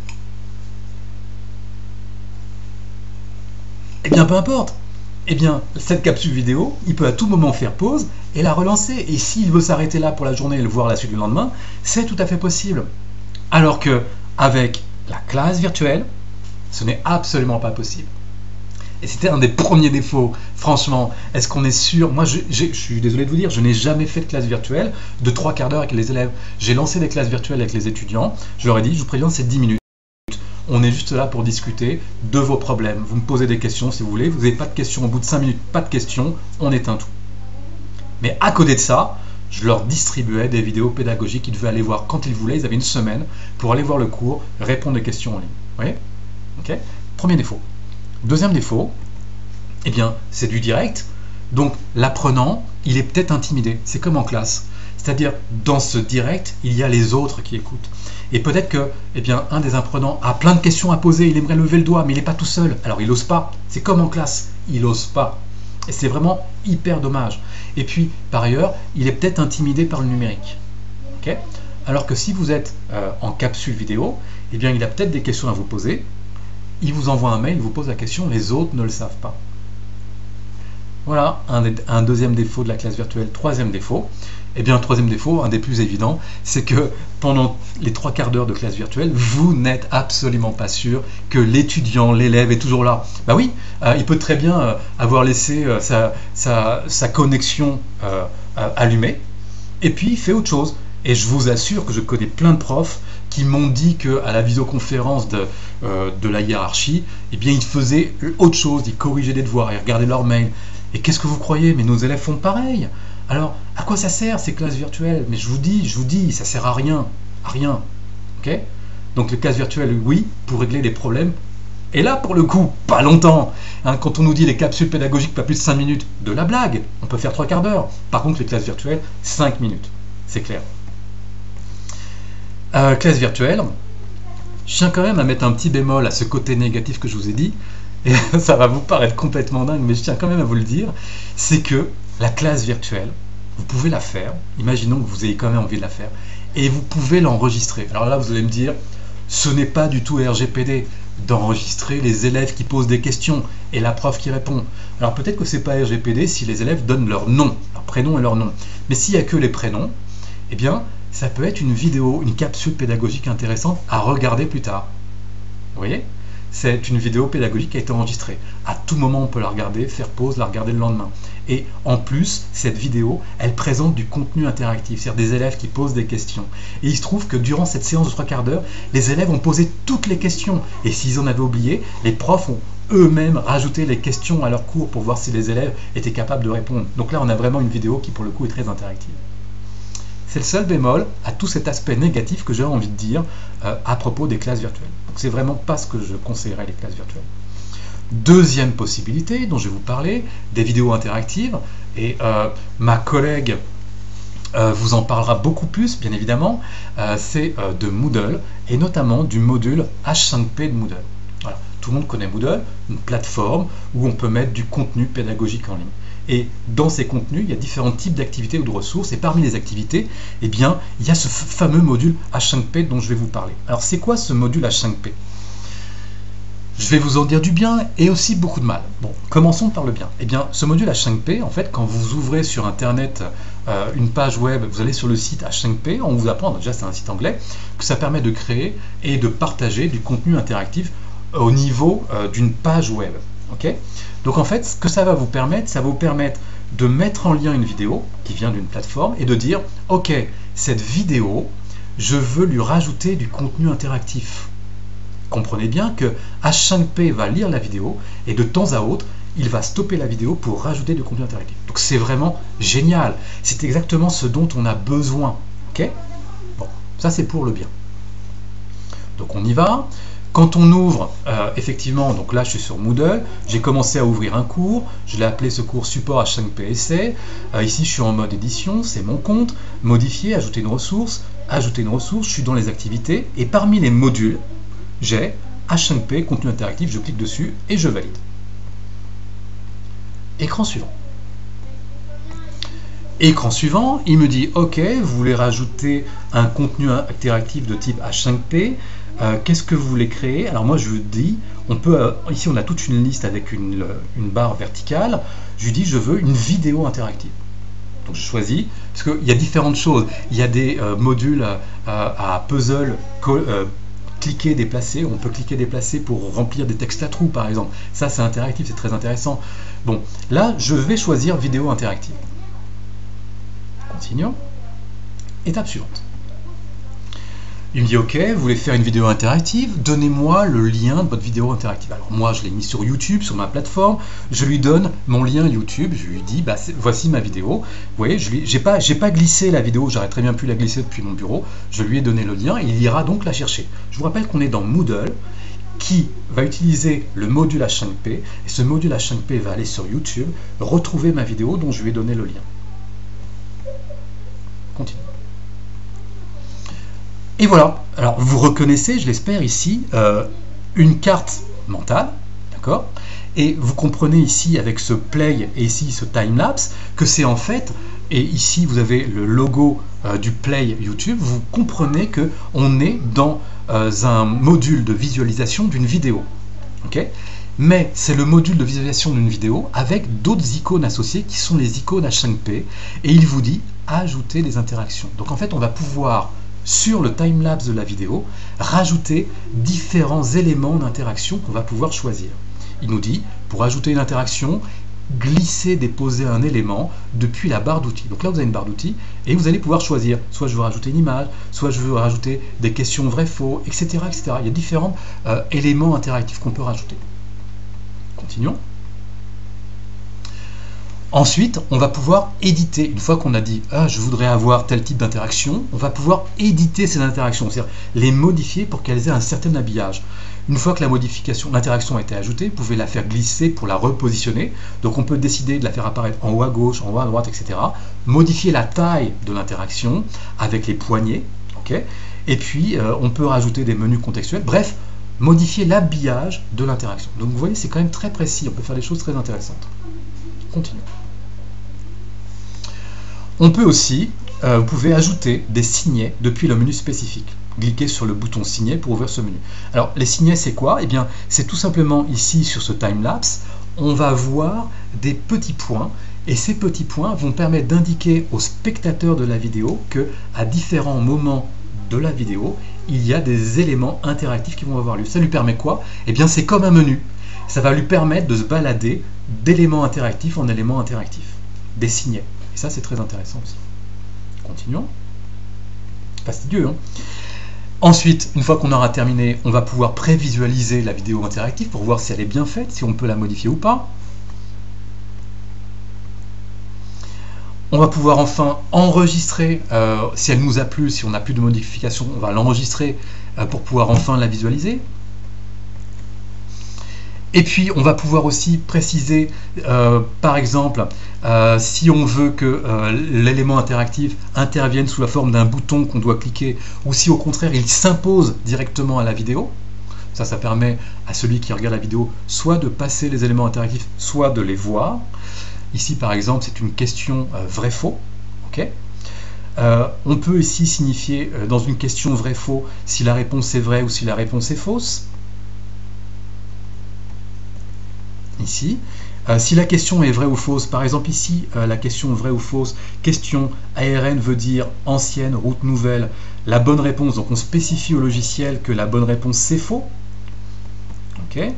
Eh bien, peu importe. Eh bien, cette capsule vidéo, il peut à tout moment faire pause et la relancer. Et s'il veut s'arrêter là pour la journée et le voir la suite du lendemain, c'est tout à fait possible. Alors que avec la classe virtuelle, ce n'est absolument pas possible. Et c'était un des premiers défauts. Franchement, est-ce qu'on est sûr? Moi, je, je, je suis désolé de vous dire, je n'ai jamais fait de classe virtuelle de trois quarts d'heure avec les élèves. J'ai lancé des classes virtuelles avec les étudiants. Je leur ai dit, je vous préviens, c'est dix minutes. On est juste là pour discuter de vos problèmes. Vous me posez des questions si vous voulez. Vous n'avez pas de questions au bout de cinq minutes, pas de questions, on éteint tout. Mais à côté de ça, je leur distribuais des vidéos pédagogiques qu'ils devaient aller voir quand ils voulaient. Ils avaient une semaine pour aller voir le cours, répondre aux questions en ligne. Vous voyez? Ok. Premier défaut. Deuxième défaut, eh bien, c'est du direct. Donc, l'apprenant, il est peut-être intimidé. C'est comme en classe. C'est-à-dire, dans ce direct, il y a les autres qui écoutent. Et peut-être que, eh bien, un des apprenants a plein de questions à poser, il aimerait lever le doigt, mais il n'est pas tout seul. Alors, il n'ose pas. C'est comme en classe, il n'ose pas. Et c'est vraiment hyper dommage. Et puis, par ailleurs, il est peut-être intimidé par le numérique. Okay? Alors que si vous êtes euh, en capsule vidéo, eh bien, il a peut-être des questions à vous poser. Il vous envoie un mail, il vous pose la question, les autres ne le savent pas. Voilà un, un deuxième défaut de la classe virtuelle. Troisième défaut, eh bien, troisième défaut, un des plus évidents, c'est que pendant les trois quarts d'heure de classe virtuelle, vous n'êtes absolument pas sûr que l'étudiant, l'élève est toujours là. Bah oui, euh, il peut très bien euh, avoir laissé euh, sa, sa, sa connexion euh, euh, allumée, et puis il fait autre chose. Et je vous assure que je connais plein de profs qui m'ont dit qu'à la visioconférence de, euh, de la hiérarchie, eh bien, ils faisaient autre chose, ils corrigeaient des devoirs, ils regardaient leurs mails. Et qu'est-ce que vous croyez? Mais nos élèves font pareil. Alors, à quoi ça sert ces classes virtuelles? Mais je vous dis, je vous dis, ça sert à rien, à rien. Ok? Donc les classes virtuelles, oui, pour régler des problèmes. Et là, pour le coup, pas longtemps. Hein, quand on nous dit les capsules pédagogiques, pas plus de cinq minutes, de la blague. On peut faire trois quarts d'heure. Par contre, les classes virtuelles, cinq minutes. C'est clair. Euh, classe virtuelle, je tiens quand même à mettre un petit bémol à ce côté négatif que je vous ai dit, et ça va vous paraître complètement dingue, mais je tiens quand même à vous le dire, c'est que la classe virtuelle, vous pouvez la faire, imaginons que vous ayez quand même envie de la faire, et vous pouvez l'enregistrer. Alors là, vous allez me dire, ce n'est pas du tout R G P D d'enregistrer les élèves qui posent des questions et la prof qui répond. Alors peut-être que c'est pas R G P D si les élèves donnent leur nom, leur prénom et leur nom, mais s'il n'y a que les prénoms, eh bien, ça peut être une vidéo, une capsule pédagogique intéressante à regarder plus tard. Vous voyez? C'est une vidéo pédagogique qui a été enregistrée. À tout moment, on peut la regarder, faire pause, la regarder le lendemain. Et en plus, cette vidéo, elle présente du contenu interactif, c'est-à-dire des élèves qui posent des questions. Et il se trouve que durant cette séance de trois quarts d'heure, les élèves ont posé toutes les questions. Et s'ils en avaient oublié, les profs ont eux-mêmes rajouté les questions à leur cours pour voir si les élèves étaient capables de répondre. Donc là, on a vraiment une vidéo qui, pour le coup, est très interactive. C'est le seul bémol à tout cet aspect négatif que j'ai envie de dire euh, à propos des classes virtuelles. Donc c'est vraiment pas ce que je conseillerais les classes virtuelles. Deuxième possibilité dont je vais vous parler, des vidéos interactives. Et euh, ma collègue euh, vous en parlera beaucoup plus, bien évidemment. Euh, c'est euh, de Moodle et notamment du module H cinq P de Moodle. Voilà. Tout le monde connaît Moodle, une plateforme où on peut mettre du contenu pédagogique en ligne. Et dans ces contenus, il y a différents types d'activités ou de ressources. Et parmi les activités, eh bien, il y a ce fameux module H cinq P dont je vais vous parler. Alors, c'est quoi ce module H cinq P? Je vais vous en dire du bien et aussi beaucoup de mal. Bon, commençons par le bien. Eh bien, ce module H cinq P, en fait, quand vous ouvrez sur Internet euh, une page web, vous allez sur le site H cinq P, on vous apprend, déjà c'est un site anglais, que ça permet de créer et de partager du contenu interactif au niveau euh, d'une page web. Okay? Donc en fait, ce que ça va vous permettre, ça va vous permettre de mettre en lien une vidéo qui vient d'une plateforme et de dire, ok, cette vidéo, je veux lui rajouter du contenu interactif. Comprenez bien que H cinq P va lire la vidéo et de temps à autre, il va stopper la vidéo pour rajouter du contenu interactif. Donc c'est vraiment génial. C'est exactement ce dont on a besoin. Ok? Bon, ça c'est pour le bien. Donc on y va. Quand on ouvre, euh, effectivement, donc là je suis sur Moodle, j'ai commencé à ouvrir un cours, je l'ai appelé ce cours support H cinq P essai, euh, ici je suis en mode édition, c'est mon compte, modifier, ajouter une ressource, ajouter une ressource, je suis dans les activités, et parmi les modules, j'ai H cinq P, contenu interactif, je clique dessus et je valide. Écran suivant. Écran suivant, il me dit ok, vous voulez rajouter un contenu interactif de type H cinq P, euh, qu'est-ce que vous voulez créer? Alors moi je lui dis, on peut, euh, ici on a toute une liste avec une, une barre verticale, je lui dis je veux une vidéo interactive. Donc je choisis, parce qu'il y a différentes choses, il y a des euh, modules euh, à puzzle, euh, cliquer, déplacer, on peut cliquer, déplacer pour remplir des textes à trous par exemple, ça c'est interactif, c'est très intéressant. Bon, là je vais choisir vidéo interactive. Continuons. Étape suivante. Il me dit ok, vous voulez faire une vidéo interactive, donnez-moi le lien de votre vidéo interactive. Alors moi je l'ai mis sur YouTube, sur ma plateforme, je lui donne mon lien YouTube, je lui dis bah, voici ma vidéo. Vous voyez, je n'ai pas, j'ai pas glissé la vidéo, j'aurais très bien pu la glisser depuis mon bureau, je lui ai donné le lien et il ira donc la chercher. Je vous rappelle qu'on est dans Moodle qui va utiliser le module H cinq P et ce module H cinq P va aller sur YouTube, retrouver ma vidéo dont je lui ai donné le lien. Continue. Et voilà, alors vous reconnaissez, je l'espère ici, euh, une carte mentale, d'accord? Et vous comprenez ici avec ce play et ici ce timelapse que c'est en fait, et ici vous avez le logo euh, du play YouTube, vous comprenez que on est dans euh, un module de visualisation d'une vidéo, ok? Mais c'est le module de visualisation d'une vidéo avec d'autres icônes associées qui sont les icônes H cinq P et il vous dit ajouter des interactions. Donc en fait on va pouvoir sur le timelapse de la vidéo rajouter différents éléments d'interaction qu'on va pouvoir choisir. Il nous dit pour ajouter une interaction, glisser, déposer un élément depuis la barre d'outils. Donc là vous avez une barre d'outils et vous allez pouvoir choisir, soit je veux rajouter une image, soit je veux rajouter des questions vrai-faux, et cetera, et cetera. Il y a différents euh, éléments interactifs qu'on peut rajouter. Continuons. Ensuite, on va pouvoir éditer. Une fois qu'on a dit ah, je voudrais avoir tel type d'interaction, on va pouvoir éditer ces interactions, c'est-à-dire les modifier pour qu'elles aient un certain habillage. Une fois que la modification, l'interaction a été ajoutée, vous pouvez la faire glisser pour la repositionner. Donc on peut décider de la faire apparaître en haut à gauche, en haut à droite, et cetera. Modifier la taille de l'interaction avec les poignées. Okay, et puis euh, on peut rajouter des menus contextuels. Bref, modifier l'habillage de l'interaction. Donc vous voyez, c'est quand même très précis. On peut faire des choses très intéressantes. Continuons. On peut aussi, euh, vous pouvez ajouter des signets depuis le menu spécifique. Cliquez sur le bouton signet pour ouvrir ce menu. Alors les signets c'est quoi? Eh bien c'est tout simplement ici sur ce timelapse, on va voir des petits points et ces petits points vont permettre d'indiquer au spectateur de la vidéo que à différents moments de la vidéo, il y a des éléments interactifs qui vont avoir lieu. Ça lui permet quoi? Eh bien c'est comme un menu. Ça va lui permettre de se balader d'éléments interactifs en éléments interactifs, des signets. Et ça, c'est très intéressant aussi. Continuons. Fastidieux, hein? Ensuite, une fois qu'on aura terminé, on va pouvoir prévisualiser la vidéo interactive pour voir si elle est bien faite, si on peut la modifier ou pas. On va pouvoir enfin enregistrer, euh, si elle nous a plu, si on n'a plus de modifications, on va l'enregistrer euh, pour pouvoir enfin la visualiser. Et puis, on va pouvoir aussi préciser, euh, par exemple, euh, si on veut que euh, l'élément interactif intervienne sous la forme d'un bouton qu'on doit cliquer, ou si au contraire, il s'impose directement à la vidéo. Ça, ça permet à celui qui regarde la vidéo soit de passer les éléments interactifs, soit de les voir. Ici, par exemple, c'est une question euh, vrai-faux. Okay. Euh, on peut ici signifier, euh, dans une question vrai-faux, si la réponse est vraie ou si la réponse est fausse. Ici, euh, si la question est vraie ou fausse, par exemple ici, euh, la question vraie ou fausse, question A R N veut dire ancienne, route nouvelle, la bonne réponse, donc on spécifie au logiciel que la bonne réponse c'est faux. Ok.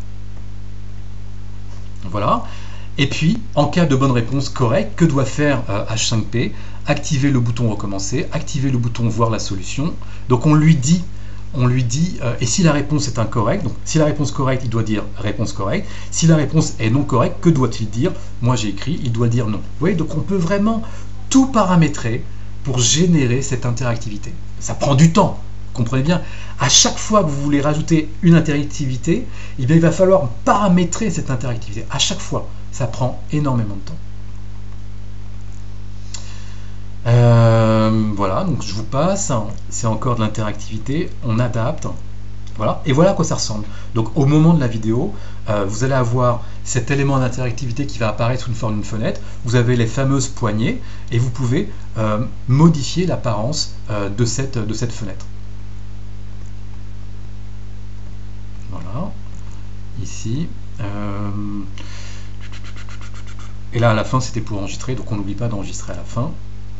Voilà. Et puis, en cas de bonne réponse correcte, que doit faire euh, H cinq P? Activer le bouton recommencer, activer le bouton voir la solution. Donc on lui dit on lui dit, euh, et si la réponse est incorrecte, donc si la réponse correcte, il doit dire réponse correcte. Si la réponse est non correcte, que doit-il dire? Moi j'ai écrit, il doit dire non. Vous voyez, donc on peut vraiment tout paramétrer pour générer cette interactivité. Ça prend du temps, comprenez bien. À chaque fois que vous voulez rajouter une interactivité, eh bien, il va falloir paramétrer cette interactivité. À chaque fois, ça prend énormément de temps. Euh, voilà, donc je vous passe, c'est encore de l'interactivité, on adapte, Voilà, et voilà à quoi ça ressemble. Donc au moment de la vidéo, euh, vous allez avoir cet élément d'interactivité qui va apparaître sous une forme d'une fenêtre. Vous avez les fameuses poignées et vous pouvez euh, modifier l'apparence euh, de, cette, de cette fenêtre. Voilà, ici. Euh... Et là à la fin c'était pour enregistrer, donc on n'oublie pas d'enregistrer à la fin.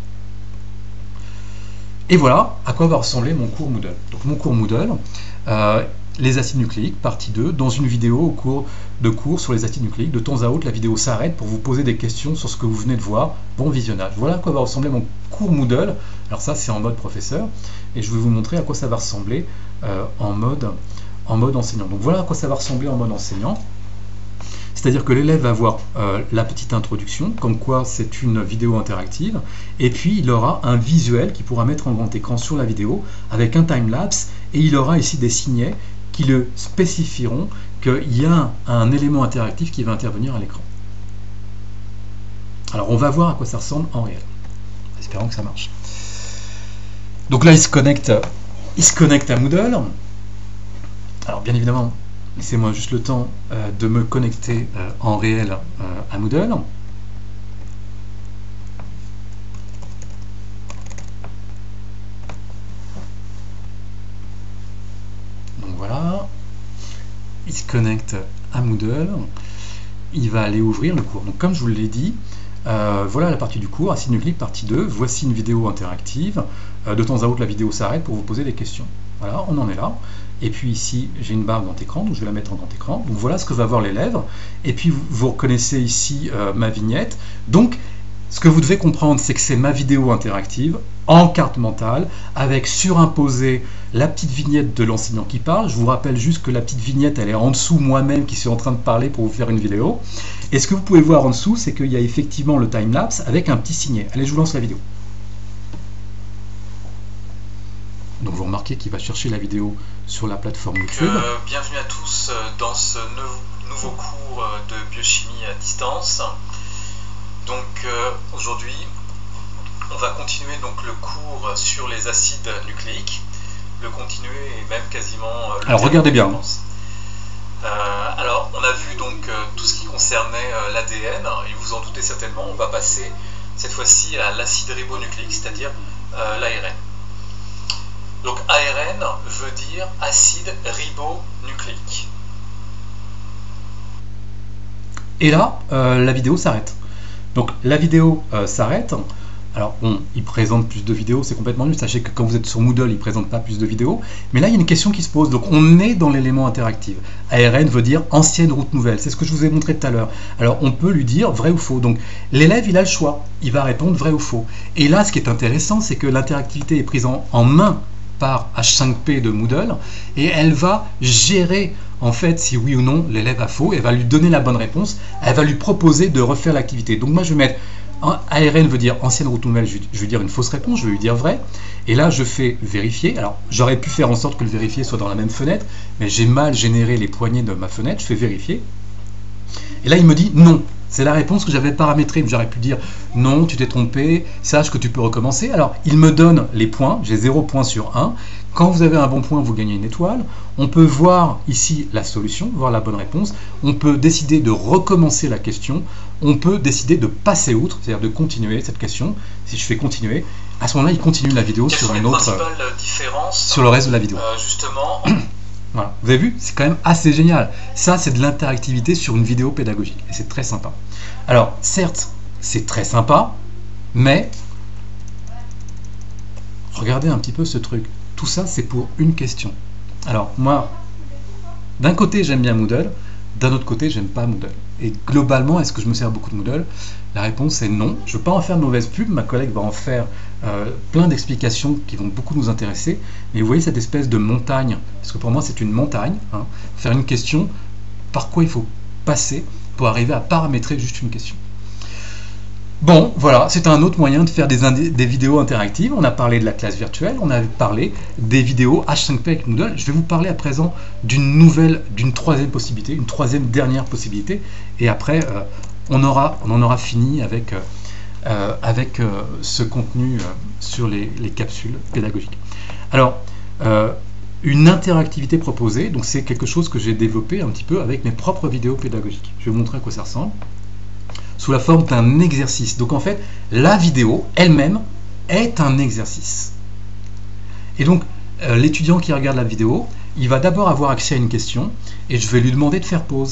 Et voilà à quoi va ressembler mon cours Moodle. Donc mon cours Moodle, euh, les acides nucléiques, partie deux, dans une vidéo au cours de cours sur les acides nucléiques. De temps à autre, la vidéo s'arrête pour vous poser des questions sur ce que vous venez de voir. Bon visionnage. Voilà à quoi va ressembler mon cours Moodle. Alors ça, c'est en mode professeur. Et je vais vous montrer à quoi ça va ressembler euh, en, mode, en mode enseignant. Donc voilà à quoi ça va ressembler en mode enseignant. C'est-à-dire que l'élève va voir euh, la petite introduction, comme quoi c'est une vidéo interactive, et puis il aura un visuel qu'il pourra mettre en grand écran sur la vidéo, avec un time-lapse, et il aura ici des signets qui le spécifieront qu'il y a un, un élément interactif qui va intervenir à l'écran. Alors on va voir à quoi ça ressemble en réel. Espérons que ça marche. Donc là il se connecte, il se connecte à Moodle. Alors bien évidemment, laissez-moi juste le temps euh, de me connecter euh, en réel euh, à Moodle. Donc voilà, il se connecte à Moodle, il va aller ouvrir le cours. Donc comme je vous l'ai dit, euh, voilà la partie du cours, acide nucléique partie deux, voici une vidéo interactive. Euh, de temps à autre la vidéo s'arrête pour vous poser des questions. Voilà, on en est là. Et puis ici, j'ai une barre grand écran, donc je vais la mettre en grand écran. Donc voilà ce que va voir l'élève. Et puis vous, vous reconnaissez ici euh, ma vignette. Donc ce que vous devez comprendre, c'est que c'est ma vidéo interactive en carte mentale, avec surimposé la petite vignette de l'enseignant qui parle. Je vous rappelle juste que la petite vignette, elle est en dessous moi-même qui suis en train de parler pour vous faire une vidéo. Et ce que vous pouvez voir en dessous, c'est qu'il y a effectivement le time-lapse avec un petit signet. Allez, je vous lance la vidéo. Donc vous remarquez qu'il va chercher la vidéo sur la plateforme YouTube. Euh, bienvenue à tous dans ce nou nouveau cours de biochimie à distance. Donc euh, aujourd'hui, on va continuer donc le cours sur les acides nucléiques, le continuer et même quasiment euh, le alors regardez bien. Euh, alors on a vu donc euh, tout ce qui concernait euh, l'A D N, et vous en doutez certainement, on va passer cette fois-ci à l'acide ribonucléique, c'est-à-dire euh, l'A R N. Donc A R N veut dire acide ribonucléique. Et là, euh, la vidéo s'arrête. Donc la vidéo euh, s'arrête. Alors bon, il présente plus de vidéos, c'est complètement nul. Sachez que quand vous êtes sur Moodle, il ne présente pas plus de vidéos. Mais là, il y a une question qui se pose. Donc on est dans l'élément interactif. A R N veut dire ancienne route nouvelle. C'est ce que je vous ai montré tout à l'heure. Alors on peut lui dire vrai ou faux. Donc l'élève, il a le choix. Il va répondre vrai ou faux. Et là, ce qui est intéressant, c'est que l'interactivité est prise en, en main par H cinq P de Moodle, et elle va gérer en fait si oui ou non l'élève a faux, elle va lui donner la bonne réponse, elle va lui proposer de refaire l'activité. Donc moi je vais mettre A R N veut dire ancienne route nouvelle, je vais dire une fausse réponse, je vais lui dire vrai, et là je fais vérifier. Alors j'aurais pu faire en sorte que le vérifier soit dans la même fenêtre, mais j'ai mal généré les poignées de ma fenêtre, je fais vérifier, et là il me dit non. C'est la réponse que j'avais paramétrée. J'aurais pu dire non, tu t'es trompé, sache que tu peux recommencer. Alors, il me donne les points, j'ai zéro point sur un. Quand vous avez un bon point, vous gagnez une étoile. On peut voir ici la solution, voir la bonne réponse. On peut décider de recommencer la question. On peut décider de passer outre, c'est-à-dire de continuer cette question. Si je fais continuer, à ce moment-là, il continue la vidéo Quelles sur sont une les autre, principales différences, sur le reste de la vidéo. euh, justement. Voilà. Vous avez vu, c'est quand même assez génial. Ça, c'est de l'interactivité sur une vidéo pédagogique. Et c'est très sympa. Alors, certes, c'est très sympa, mais regardez un petit peu ce truc. Tout ça, c'est pour une question. Alors, moi, d'un côté, j'aime bien Moodle. D'un autre côté, j'aime pas Moodle. Et globalement, est-ce que je me sers beaucoup de Moodle? La réponse est non. Je ne veux pas en faire de mauvaise pub. Ma collègue va en faire euh, plein d'explications qui vont beaucoup nous intéresser. Mais vous voyez cette espèce de montagne, parce que pour moi, c'est une montagne. Hein, faire une question, par quoi il faut passer pour arriver à paramétrer juste une question. Bon, voilà, c'est un autre moyen de faire des, des vidéos interactives. On a parlé de la classe virtuelle, on a parlé des vidéos H cinq P avec Moodle. Je vais vous parler à présent d'une nouvelle, d'une troisième possibilité, une troisième dernière possibilité. Et après, euh, on, aura, on en aura fini avec, euh, avec euh, ce contenu euh, sur les, les capsules pédagogiques. Alors, euh, une interactivité proposée. Donc c'est quelque chose que j'ai développé un petit peu avec mes propres vidéos pédagogiques. Je vais vous montrer à quoi ça ressemble. Sous la forme d'un exercice. Donc en fait, la vidéo elle-même est un exercice. Et donc, euh, l'étudiant qui regarde la vidéo, il va d'abord avoir accès à une question et je vais lui demander de faire pause.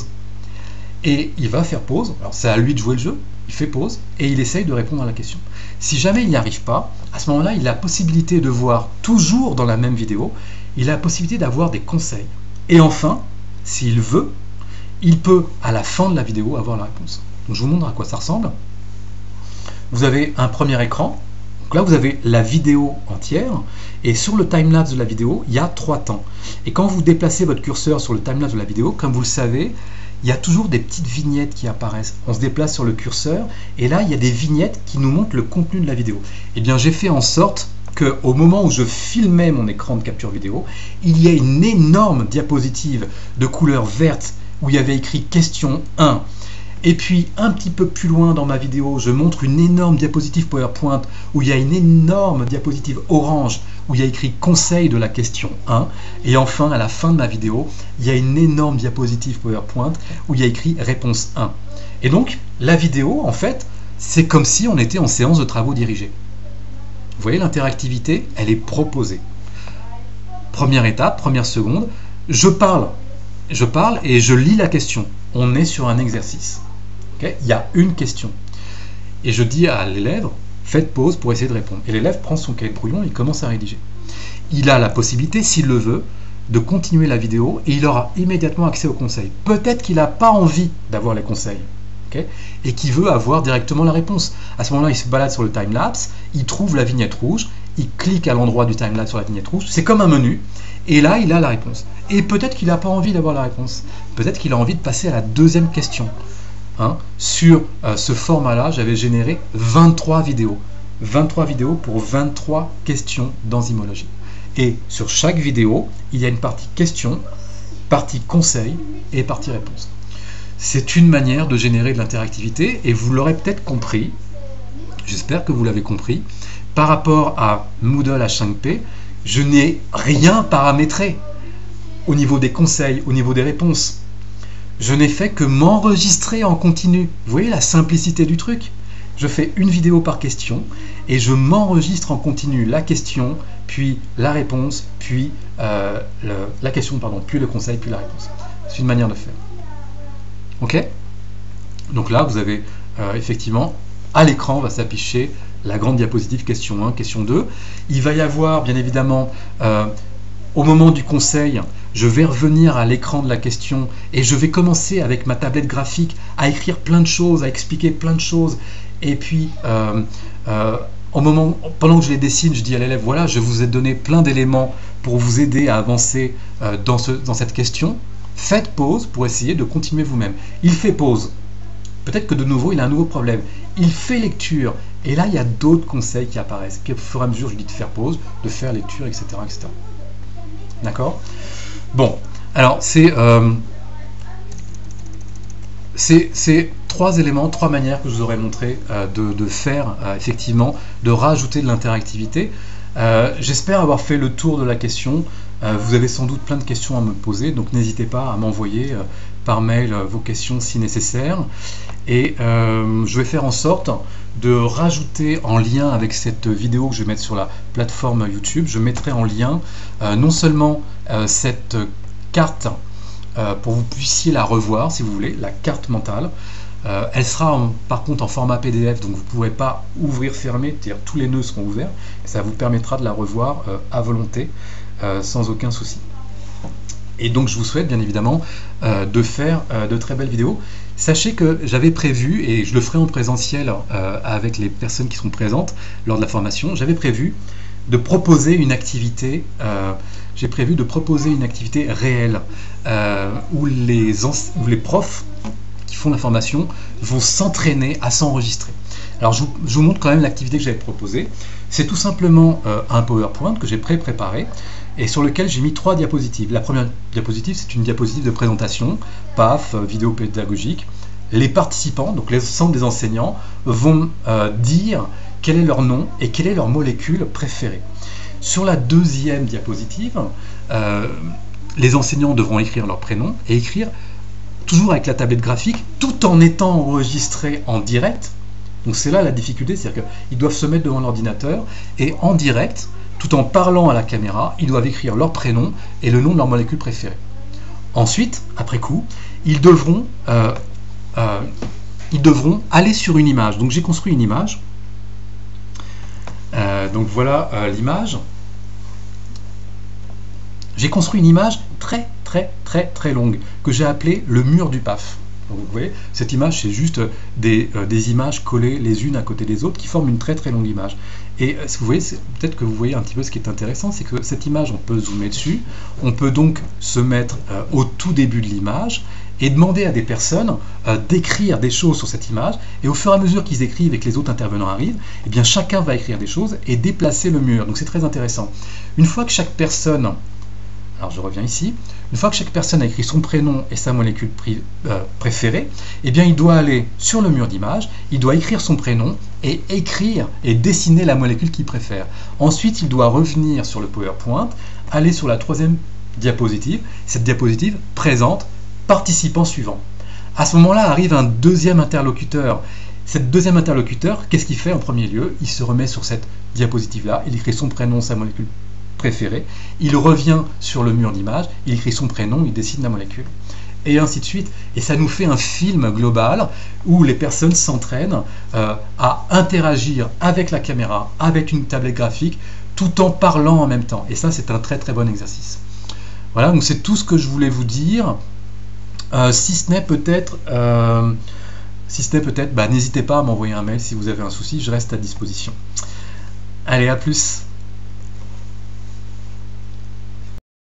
Et il va faire pause, alors c'est à lui de jouer le jeu, il fait pause et il essaye de répondre à la question. Si jamais il n'y arrive pas, à ce moment-là, il a la possibilité de voir toujours dans la même vidéo, il a la possibilité d'avoir des conseils. Et enfin, s'il veut, il peut, à la fin de la vidéo, avoir la réponse. Donc je vous montre à quoi ça ressemble. Vous avez un premier écran. Donc là, vous avez la vidéo entière. Et sur le timelapse de la vidéo, il y a trois temps. Et quand vous déplacez votre curseur sur le timelapse de la vidéo, comme vous le savez, il y a toujours des petites vignettes qui apparaissent. On se déplace sur le curseur. Et là, il y a des vignettes qui nous montrent le contenu de la vidéo. Eh bien, j'ai fait en sorte qu'au moment où je filmais mon écran de capture vidéo, il y a une énorme diapositive de couleur verte où il y avait écrit question un. Et puis un petit peu plus loin dans ma vidéo, je montre une énorme diapositive PowerPoint où il y a une énorme diapositive orange où il y a écrit conseil de la question un. Et enfin, à la fin de ma vidéo, il y a une énorme diapositive PowerPoint où il y a écrit réponse un. Et donc, la vidéo, en fait, c'est comme si on était en séance de travaux dirigés. Vous voyez, l'interactivité, elle est proposée. Première étape, première seconde, je parle. Je parle et je lis la question. On est sur un exercice. Okay, il y a une question. Et je dis à l'élève, faites pause pour essayer de répondre. Et l'élève prend son cahier de brouillon et il commence à rédiger. Il a la possibilité, s'il le veut, de continuer la vidéo et il aura immédiatement accès aux conseils. Peut-être qu'il n'a pas envie d'avoir les conseils. Okay, et qu'il veut avoir directement la réponse. À ce moment-là, il se balade sur le timelapse, il trouve la vignette rouge, il clique à l'endroit du timelapse sur la vignette rouge. C'est comme un menu. Et là, il a la réponse. Et peut-être qu'il n'a pas envie d'avoir la réponse. Peut-être qu'il a envie de passer à la deuxième question. Hein, sur euh, ce format-là, j'avais généré vingt-trois vidéos. vingt-trois vidéos pour vingt-trois questions d'enzymologie. Et sur chaque vidéo, il y a une partie question, partie conseil et partie réponse. C'est une manière de générer de l'interactivité et vous l'aurez peut-être compris, j'espère que vous l'avez compris, par rapport à Moodle H cinq P, je n'ai rien paramétré au niveau des conseils, au niveau des réponses. Je n'ai fait que m'enregistrer en continu. Vous voyez la simplicité du truc? Je fais une vidéo par question et je m'enregistre en continu la question, puis la réponse, puis euh, le, la question, pardon, puis le conseil, puis la réponse. C'est une manière de faire. Ok? Donc là, vous avez euh, effectivement, à l'écran va s'afficher la grande diapositive question un, question deux. Il va y avoir, bien évidemment, euh, au moment du conseil, je vais revenir à l'écran de la question et je vais commencer avec ma tablette graphique à écrire plein de choses, à expliquer plein de choses. Et puis, euh, euh, au moment, pendant que je les dessine, je dis à l'élève, voilà, je vous ai donné plein d'éléments pour vous aider à avancer euh, dans, ce, dans cette question. Faites pause pour essayer de continuer vous-même. Il fait pause. Peut-être que de nouveau, il a un nouveau problème. Il fait lecture. Et là, il y a d'autres conseils qui apparaissent. Puis au fur et à mesure, je lui dis de faire pause, de faire lecture, et cetera et cetera. D'accord? Bon, alors c'est euh, c'est trois éléments, trois manières que je vous aurais montré euh, de, de faire, euh, effectivement, de rajouter de l'interactivité. Euh, J'espère avoir fait le tour de la question. Euh, vous avez sans doute plein de questions à me poser, donc n'hésitez pas à m'envoyer euh, par mail euh, vos questions si nécessaire. Et euh, je vais faire en sorte de rajouter en lien avec cette vidéo que je vais mettre sur la plateforme YouTube, je mettrai en lien euh, non seulement euh, cette carte euh, pour que vous puissiez la revoir si vous voulez, la carte mentale. Euh, elle sera en, par contre en format P D F, donc vous ne pourrez pas ouvrir, fermer, c'est-à-dire tous les nœuds seront ouverts, et ça vous permettra de la revoir euh, à volonté, euh, sans aucun souci. Et donc je vous souhaite bien évidemment euh, de faire euh, de très belles vidéos. Sachez que j'avais prévu, et je le ferai en présentiel euh, avec les personnes qui sont présentes lors de la formation, j'avais prévu de proposer une activité, euh, j'ai prévu de proposer une activité réelle euh, où, les où les profs qui font la formation vont s'entraîner à s'enregistrer. Alors je vous, je vous montre quand même l'activité que j'avais proposée. C'est tout simplement euh, un PowerPoint que j'ai pré-préparé et sur lequel j'ai mis trois diapositives. La première diapositive, c'est une diapositive de présentation, P A F, vidéo pédagogique. Les participants, donc l'ensemble des enseignants, vont euh, dire quel est leur nom et quelle est leur molécule préférée. Sur la deuxième diapositive, euh, les enseignants devront écrire leur prénom et écrire toujours avec la tablette graphique, tout en étant enregistrés en direct. Donc c'est là la difficulté, c'est-à-dire qu'ils doivent se mettre devant l'ordinateur et en direct, tout en parlant à la caméra, ils doivent écrire leur prénom et le nom de leur molécule préférée. Ensuite, après coup, ils devront, euh, euh, ils devront aller sur une image. Donc j'ai construit une image. Euh, donc voilà euh, l'image. J'ai construit une image très très très très longue que j'ai appelée le mur du P A F. Donc vous voyez, cette image, c'est juste des, euh, des images collées les unes à côté des autres qui forment une très très longue image. Et euh, vous voyez, peut-être que vous voyez un petit peu ce qui est intéressant, c'est que cette image, on peut zoomer dessus, on peut donc se mettre euh, au tout début de l'image et demander à des personnes euh, d'écrire des choses sur cette image, et au fur et à mesure qu'ils écrivent et que les autres intervenants arrivent, eh bien chacun va écrire des choses et déplacer le mur. Donc c'est très intéressant. Une fois que chaque personne... Alors je reviens ici. Une fois que chaque personne a écrit son prénom et sa molécule euh, préférée, eh bien il doit aller sur le mur d'image, il doit écrire son prénom et écrire et dessiner la molécule qu'il préfère. Ensuite, il doit revenir sur le PowerPoint, aller sur la troisième diapositive. Cette diapositive présente participant suivant. À ce moment-là arrive un deuxième interlocuteur. Cette deuxième interlocuteur, qu'est-ce qu'il fait en premier lieu? Il se remet sur cette diapositive-là, il écrit son prénom, sa molécule préféré, il revient sur le mur d'image, il écrit son prénom, il dessine la molécule, et ainsi de suite. Et ça nous fait un film global où les personnes s'entraînent euh, à interagir avec la caméra, avec une tablette graphique, tout en parlant en même temps. Et ça, c'est un très très bon exercice. Voilà, donc c'est tout ce que je voulais vous dire. Euh, si ce n'est peut-être, euh, si ce n'est peut-être, bah, n'hésitez pas à m'envoyer un mail si vous avez un souci, je reste à disposition. Allez, à plus.